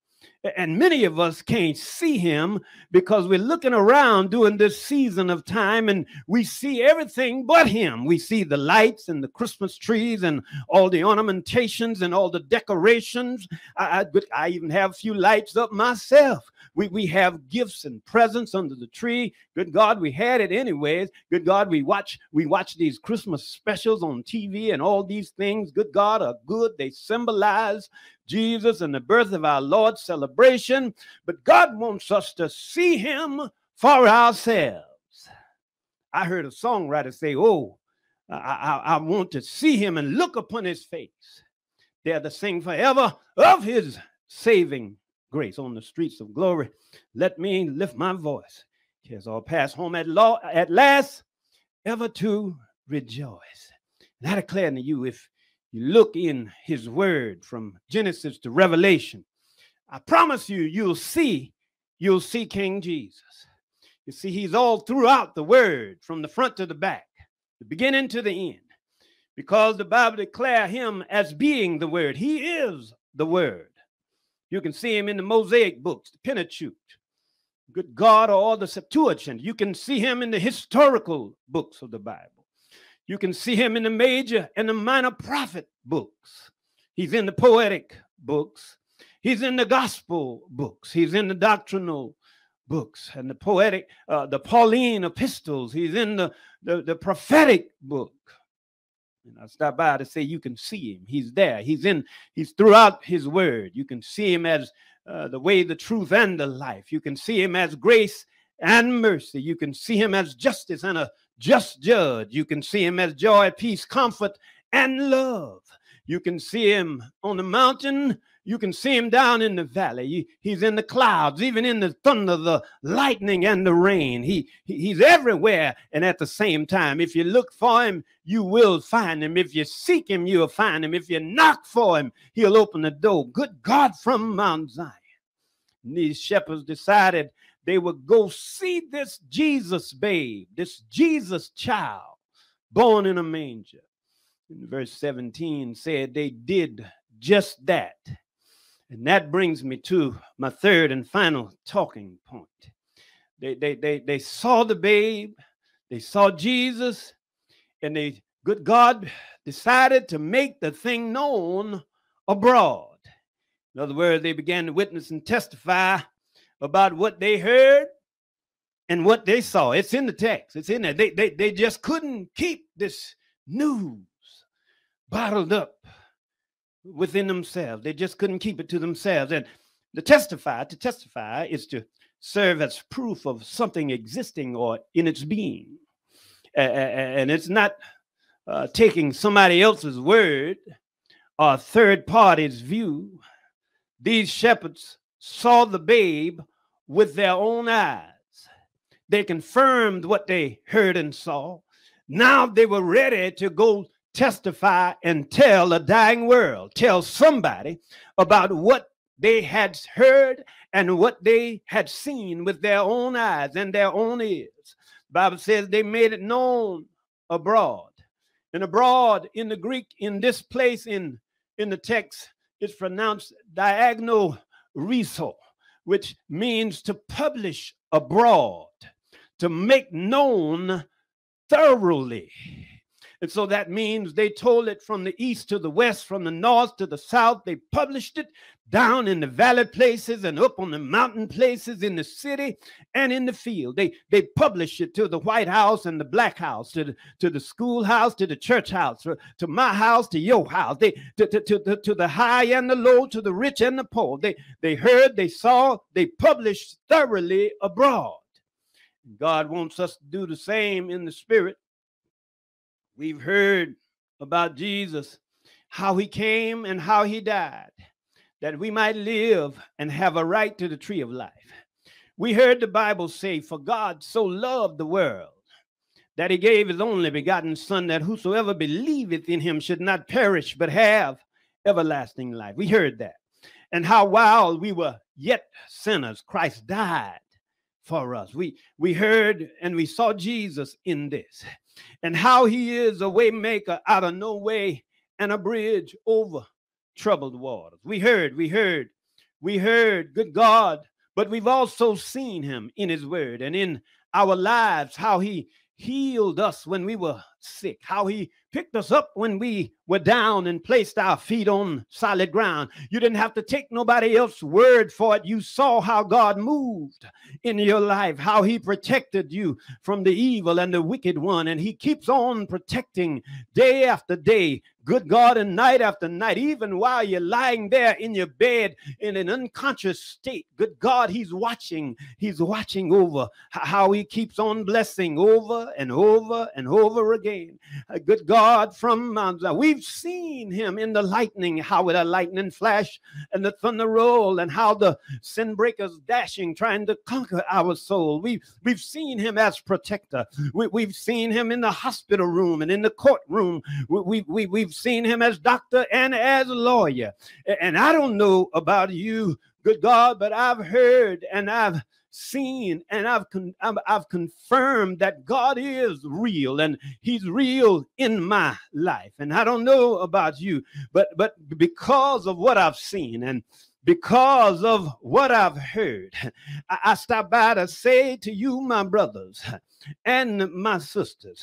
And many of us can't see him because we're looking around during this season of time and we see everything but him. We see the lights and the Christmas trees and all the ornamentations and all the decorations. I, I, I even have a few lights up myself. We, we have gifts and presents under the tree. Good God, we had it anyways. Good God, we watch, we watch these Christmas specials on T V and all these things. Good God, are good. They symbolize Jesus and the birth of our Lord's celebration. But God wants us to see him for ourselves. I heard a songwriter say, oh, I, I, I want to see him and look upon his face. There to sing forever of his saving grace on the streets of glory. Let me lift my voice. Yes, I'll pass home at, law, at last, ever to rejoice. And I declare to you, if you look in his word from Genesis to Revelation, I promise you, you'll see, you'll see King Jesus. You see, he's all throughout the word, from the front to the back, the beginning to the end, because the Bible declares him as being the word. He is the word. You can see him in the Mosaic books, the Pentateuch, good God, or the Septuagint. You can see him in the historical books of the Bible. You can see him in the major and the minor prophet books. He's in the poetic books. He's in the gospel books. He's in the doctrinal books and the poetic, uh, the Pauline epistles. He's in the, the, the prophetic book. And I stop by to say you can see him. He's there. He's in, he's throughout his word. You can see him as uh, the way, the truth, and the life. You can see him as grace and mercy. You can see him as justice and a just judge. You can see him as joy, peace, comfort, and love. You can see him on the mountain. You can see him down in the valley. He's in the clouds, even in the thunder, the lightning, and the rain. He, he, he's everywhere and at the same time. If you look for him, you will find him. If you seek him, you'll find him. If you knock for him, he'll open the door. Good God from Mount Zion. And these shepherds decided they would go see this Jesus babe, this Jesus child born in a manger. And verse seventeen said they did just that. And that brings me to my third and final talking point. They, they, they, they saw the babe, they saw Jesus, and they, good God, decided to make the thing known abroad. In other words, they began to witness and testify about what they heard and what they saw. It's in the text. It's in there. They, they, they just couldn't keep this news bottled up within themselves. They just couldn't keep it to themselves. And to testify, to testify is to serve as proof of something existing or in its being. Uh, and it's not uh, taking somebody else's word or a third party's view. These shepherds saw the babe with their own eyes. They confirmed what they heard and saw. Now they were ready to go testify and tell a dying world, tell somebody about what they had heard and what they had seen with their own eyes and their own ears. The Bible says they made it known abroad. And abroad in the Greek, in this place in, in the text, it's pronounced diagonal riso, which means to publish abroad, to make known thoroughly. And so that means they told it from the east to the west, from the north to the south. They published it down in the valley places and up on the mountain places, in the city and in the field. They, they published it to the White House and the Black House, to the, to the schoolhouse, to the church house, to, to my house, to your house, they, to, to, to, to, to the high and the low, to the rich and the poor. They, they heard, they saw, they published thoroughly abroad. God wants us to do the same in the spirit. We've heard about Jesus, how he came and how he died, that we might live and have a right to the tree of life. We heard the Bible say, for God so loved the world that he gave his only begotten Son, that whosoever believeth in him should not perish, but have everlasting life. We heard that. And how while we were yet sinners, Christ died for us. We, we heard and we saw Jesus in this. And how he is a way maker out of no way and a bridge over troubled waters. We heard, we heard, we heard, good God, but we've also seen him in his word and in our lives, how he, healed us when we were sick, how he picked us up when we were down and placed our feet on solid ground. You didn't have to take nobody else's word for it. You saw how God moved in your life, how he protected you from the evil and the wicked one. And he keeps on protecting day after day, good God, and night after night, even while you're lying there in your bed in an unconscious state. Good God, he's watching. He's watching over how he keeps on blessing over and over and over again. A good God from Mount Zion. We've seen him in the lightning, how with a lightning flash and the thunder roll, and how the sin breakers dashing, trying to conquer our soul. We've, we've seen him as protector. We, we've seen him in the hospital room and in the courtroom. We, we, we, we've seen him as doctor and as lawyer. And I don't know about you, good God, but I've heard and I've seen and I've, con I've I've confirmed that God is real, and he's real in my life. And I don't know about you, but but because of what I've seen and because of what I've heard, I, I stop by to say to you, my brothers and my sisters,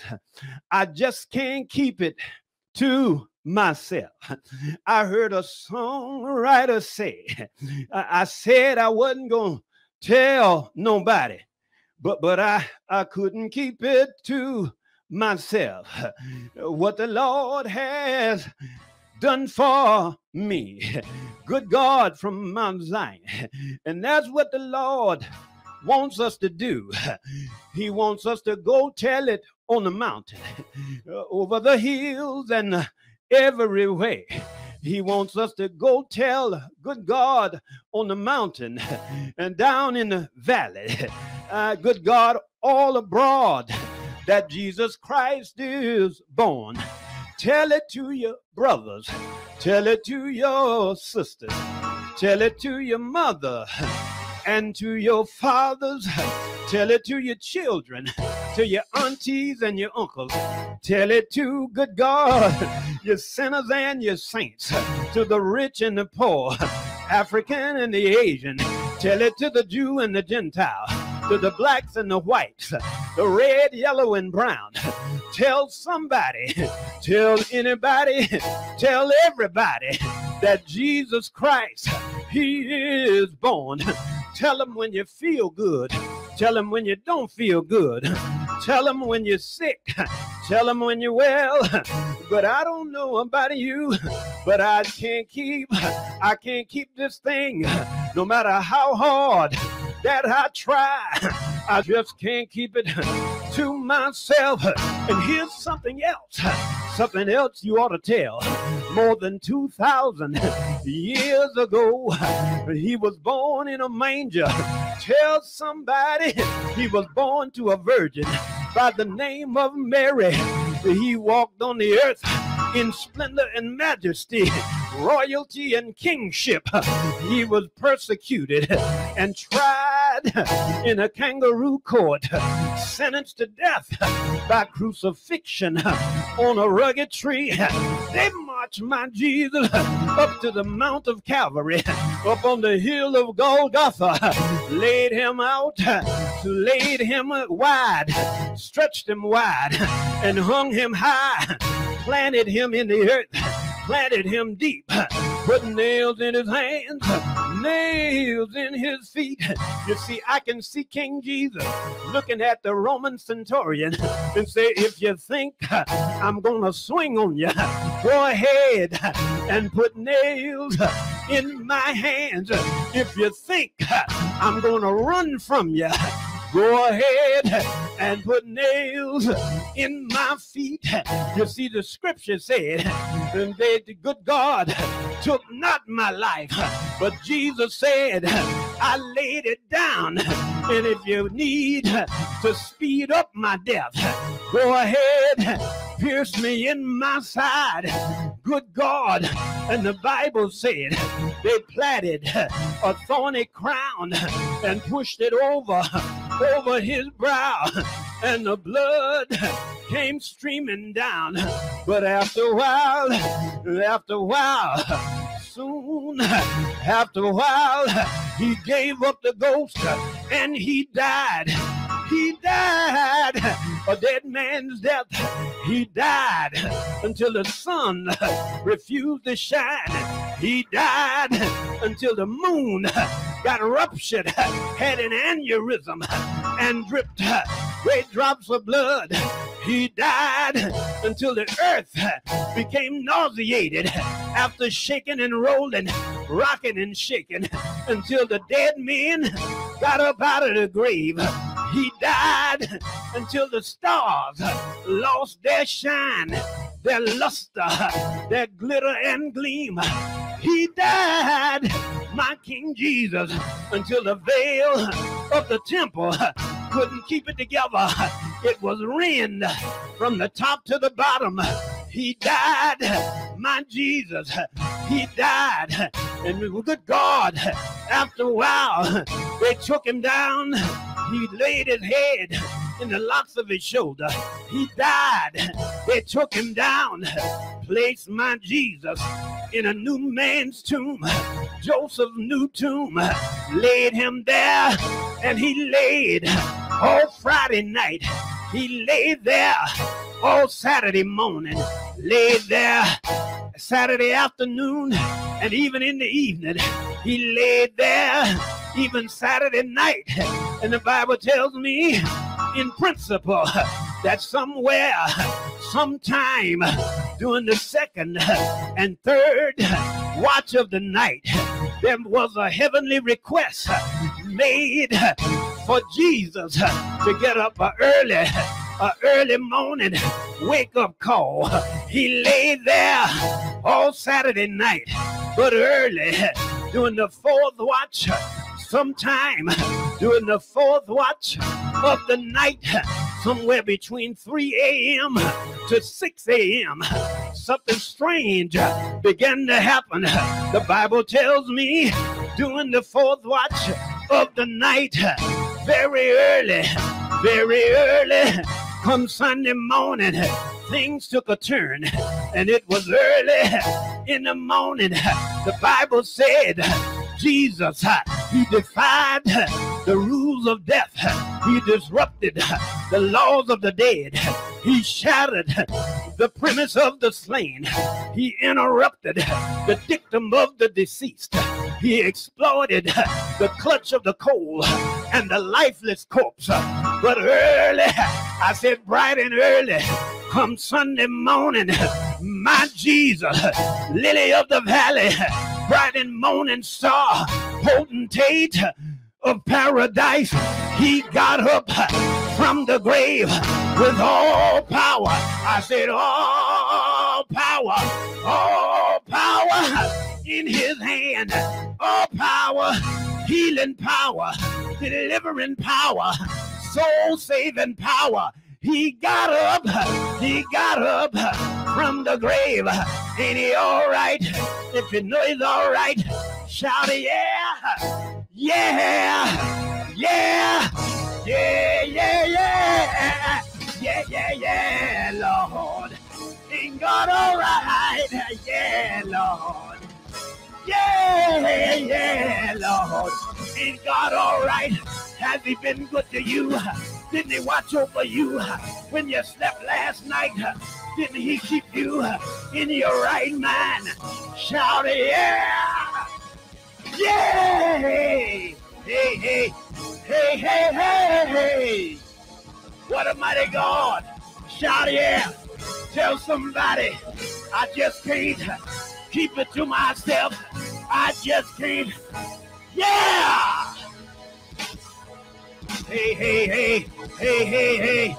I just can't keep it to myself. I heard a songwriter say, I, I said I wasn't going to tell nobody, but but I, I couldn't keep it to myself. What the Lord has done for me. Good God from Mount Zion. And that's what the Lord wants us to do. He wants us to go tell it on the mountain, over the hills and every way. He wants us to go tell good God on the mountain and down in the valley, uh, good God all abroad, that Jesus Christ is born. Tell it to your brothers, tell it to your sisters, tell it to your mother and to your fathers, tell it to your children, to your aunties and your uncles. Tell it to, good God, your sinners and your saints, to the rich and the poor, African and the Asian. Tell it to the Jew and the Gentile, to the blacks and the whites, the red, yellow, and brown. Tell somebody, tell anybody, tell everybody that Jesus Christ, he is born. Tell them when you feel good. Tell them when you don't feel good. Tell them when you're sick. Tell them when you're well. But I don't know about you, but I can't keep, I can't keep this thing, no matter how hard that I try. I just can't keep it to myself. And here's something else, something else you ought to tell. More than two thousand years ago, he was born in a manger. Tell somebody he was born to a virgin by the name of Mary. He walked on the earth in splendor and majesty, royalty and kingship. He was persecuted and tried in a kangaroo court, sentenced to death by crucifixion on a rugged tree. They marched my Jesus up to the Mount of Calvary, up on the hill of Golgotha, laid him out, laid him wide, stretched him wide, and hung him high, planted him in the earth, planted him deep, put nails in his hands, nails in his feet. You see, I can see King Jesus looking at the Roman centurion and say, if you think I'm gonna swing on you, go ahead and put nails in my hands. If you think I'm gonna run from you, go ahead and put nails in my feet. You see, the scripture said, and they, the good God took not my life, but Jesus said, I laid it down. And if you need to speed up my death, go ahead, pierce me in my side. Good God. And the Bible said they platted a thorny crown and pushed it over over his brow, and the blood came streaming down. But after a while, after a while, soon after a while, he gave up the ghost and he died. He died a dead man's death. He died until the sun refused to shine. He died until the moon got ruptured, had an aneurysm, and dripped great drops of blood. He died until the earth became nauseated after shaking and rolling, rocking and shaking, until the dead men got up out of the grave. He died until the stars lost their shine, their luster, their glitter and gleam. He died, my King Jesus, until the veil of the temple couldn't keep it together. It was rent from the top to the bottom. He died, my Jesus. He died. And good God, after a while, they took him down. He laid his head in the locks of his shoulder. He died. They took him down, placed my Jesus in a new man's tomb. Joseph's new tomb, laid him there, and he laid all Friday night. He laid there all Saturday morning, laid there Saturday afternoon, and even in the evening. He laid there even Saturday night. And the Bible tells me in principle that somewhere, sometime during the second and third watch of the night, there was a heavenly request made for Jesus to get up early, a early morning wake-up call. He lay there all Saturday night, but early during the fourth watch, sometime during the fourth watch of the night, somewhere between three a m to six a m, something strange began to happen. The Bible tells me during the fourth watch of the night, very early, very early, come Sunday morning, things took a turn, and it was early in the morning. The Bible said Jesus, he defied the rules of death. He disrupted the laws of the dead. He shattered the premise of the slain. He interrupted the dictum of the deceased. He exploited the clutch of the cold and the lifeless corpse. But early, I said bright and early, come Sunday morning, my Jesus, lily of the valley, bright and morning star, potentate of paradise, he got up from the grave with all power. I said all power, all power in his hand, all power, healing power, delivering power, soul saving power. He got up, he got up from the grave. Ain't he all right? If you know he's all right, shout it, yeah, yeah, yeah, yeah, yeah, yeah, yeah, yeah, yeah, Lord. Ain't God all right? Yeah, Lord. Yeah, yeah, Lord. Ain't God all right? Has he been good to you? Didn't he watch over you when you slept last night? Didn't he keep you in your right mind? Shout it, yeah! Yeah! Hey, hey, hey, hey, hey, hey, hey! What a mighty God! Shout it, yeah! Tell somebody, I just can't keep it to myself. I just can't. Yeah! Hey, hey, hey, hey, hey, hey,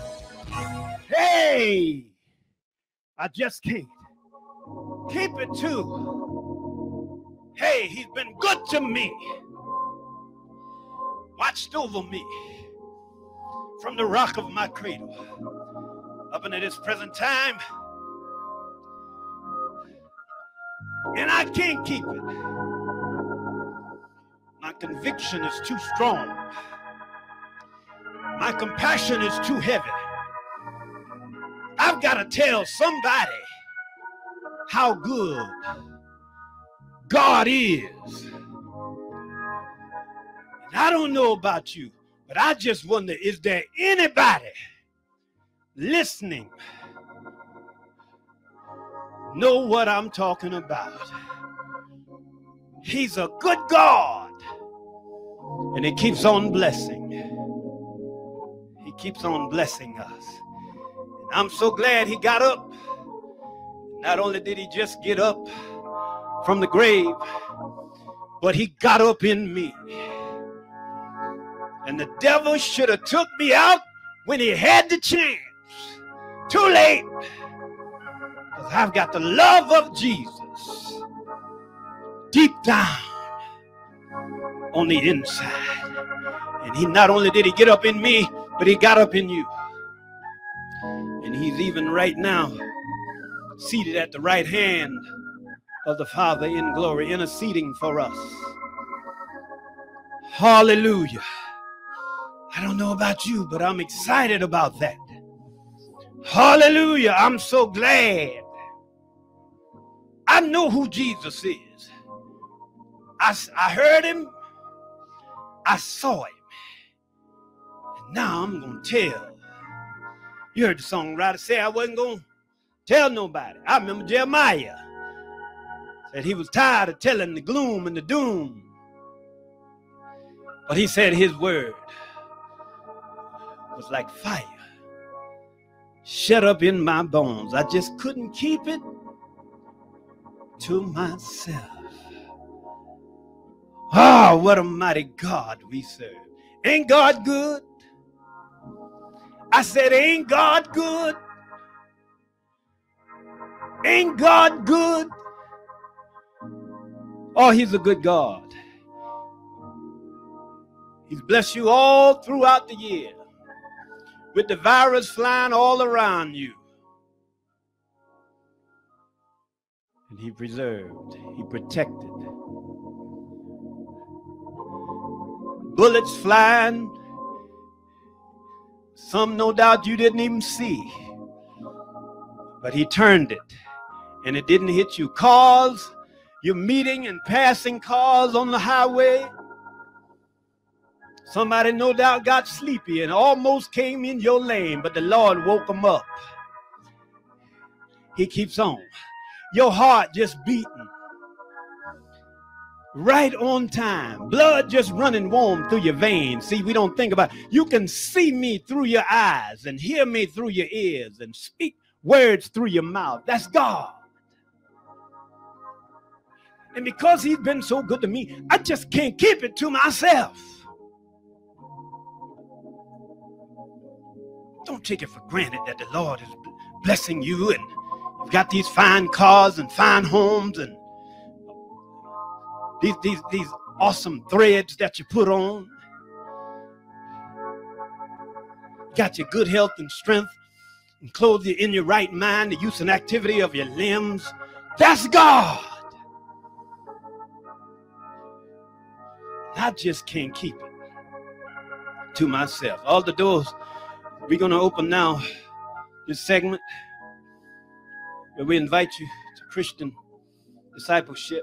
hey, I just can't keep it to, hey, he's been good to me, watched over me from the rock of my cradle up into this present time, and I can't keep it. My conviction is too strong. My compassion is too heavy. I've got to tell somebody how good God is. And I don't know about you, But I just wonder, is there anybody listening know what I'm talking about? He's a good God, and he keeps on blessing. He keeps on blessing us. And I'm so glad he got up. Not only did he just get up from the grave, but he got up in me. And the devil should have took me out when he had the chance. Too late. Because I've got the love of Jesus deep down on the inside. And he not only did he get up in me, but he got up in you. And he's even right now seated at the right hand of the Father in glory, interceding for us. Hallelujah. I don't know about you, but I'm excited about that. Hallelujah. I'm so glad. I know who Jesus is. I, I heard him. I saw him. And now I'm going to tell. You heard the songwriter say I wasn't going to tell nobody. I remember Jeremiah said he was tired of telling the gloom and the doom. But he said his word was like fire shut up in my bones. I just couldn't keep it to myself. Oh, what a mighty God we serve. Ain't God good? I said, ain't God good? Ain't God good? Oh, he's a good God. He's blessed you all throughout the year with the virus flying all around you. And he preserved, he protected. Bullets flying, some no doubt you didn't even see. But he turned it and it didn't hit you. Cars, you're meeting and passing cars on the highway. Somebody no doubt got sleepy and almost came in your lane, but the Lord woke them up. He keeps on. Your heart just beating right on time. Blood just running warm through your veins. See, we don't think about it. You can see me through your eyes and hear me through your ears and speak words through your mouth. That's God. And because he's been so good to me, I just can't keep it to myself. Don't take it for granted that the Lord is blessing you and you've got these fine cars and fine homes and these, these, these awesome threads that you put on. You got your good health and strength and clothe you in your right mind, the use and activity of your limbs. That's God. I just can't keep it to myself. All the doors we're going to open now, this segment, where we invite you to Christian discipleship.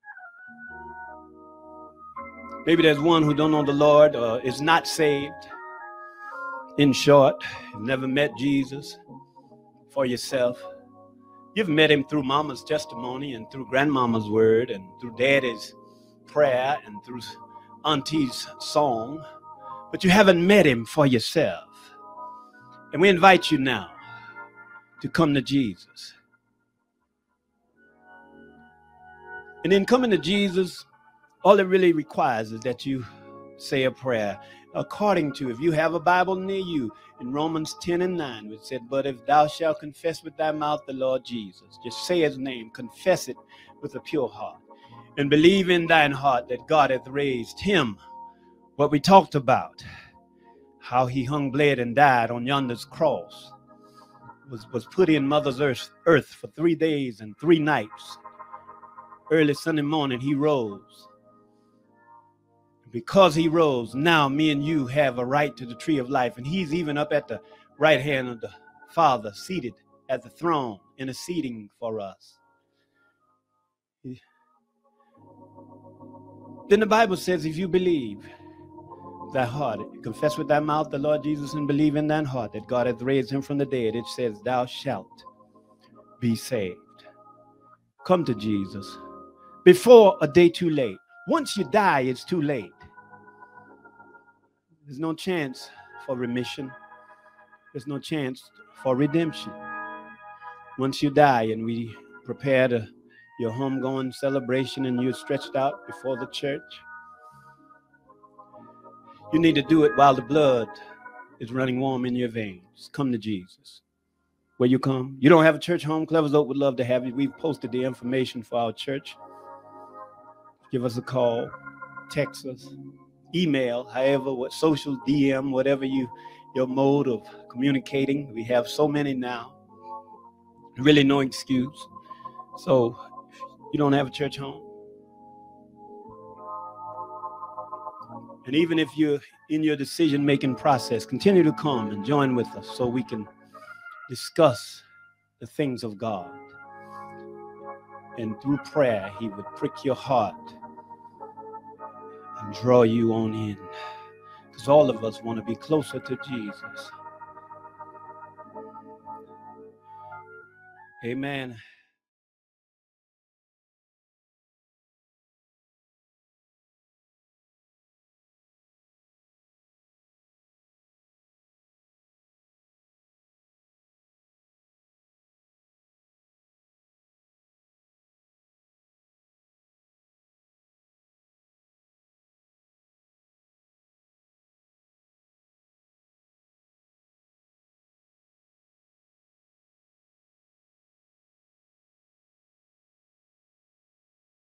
Maybe there's one who don't know the Lord or is not saved. In short, you've never met Jesus for yourself. You've met him through mama's testimony and through grandmama's word and through daddy's prayer and through auntie's song, but you haven't met him for yourself. And we invite you now to come to Jesus. And in coming to Jesus, all it really requires is that you say a prayer according to, if you have a Bible near you, in Romans ten and nine, which said, but if thou shalt confess with thy mouth the Lord Jesus, just say his name, confess it with a pure heart, and believe in thine heart that God hath raised him. What we talked about, how he hung, bled, and died on yonder's cross, was, was put in mother's earth, earth for three days and three nights. Early Sunday morning, he rose. Because he rose, now me and you have a right to the tree of life. And he's even up at the right hand of the Father, seated at the throne, interceding for us. Then the Bible says, if you believe thy heart, confess with thy mouth the Lord Jesus and believe in thine heart that God hath raised him from the dead, it says, thou shalt be saved. Come to Jesus before a day too late. Once you die, it's too late. There's no chance for remission. There's no chance for redemption. Once you die and we prepare to, your homegoing celebration and you're stretched out before the church, you need to do it while the blood is running warm in your veins. Come to Jesus. Where you come. You don't have a church home? Clever's Oak would love to have you. We've posted the information for our church. Give us a call, text us, email, however, what social D M, whatever you your mode of communicating. We have so many now. Really no excuse. So you don't have a church home. And even if you're in your decision-making process, continue to come and join with us so we can discuss the things of God. And through prayer, he would prick your heart and draw you on in. Because all of us want to be closer to Jesus. Amen.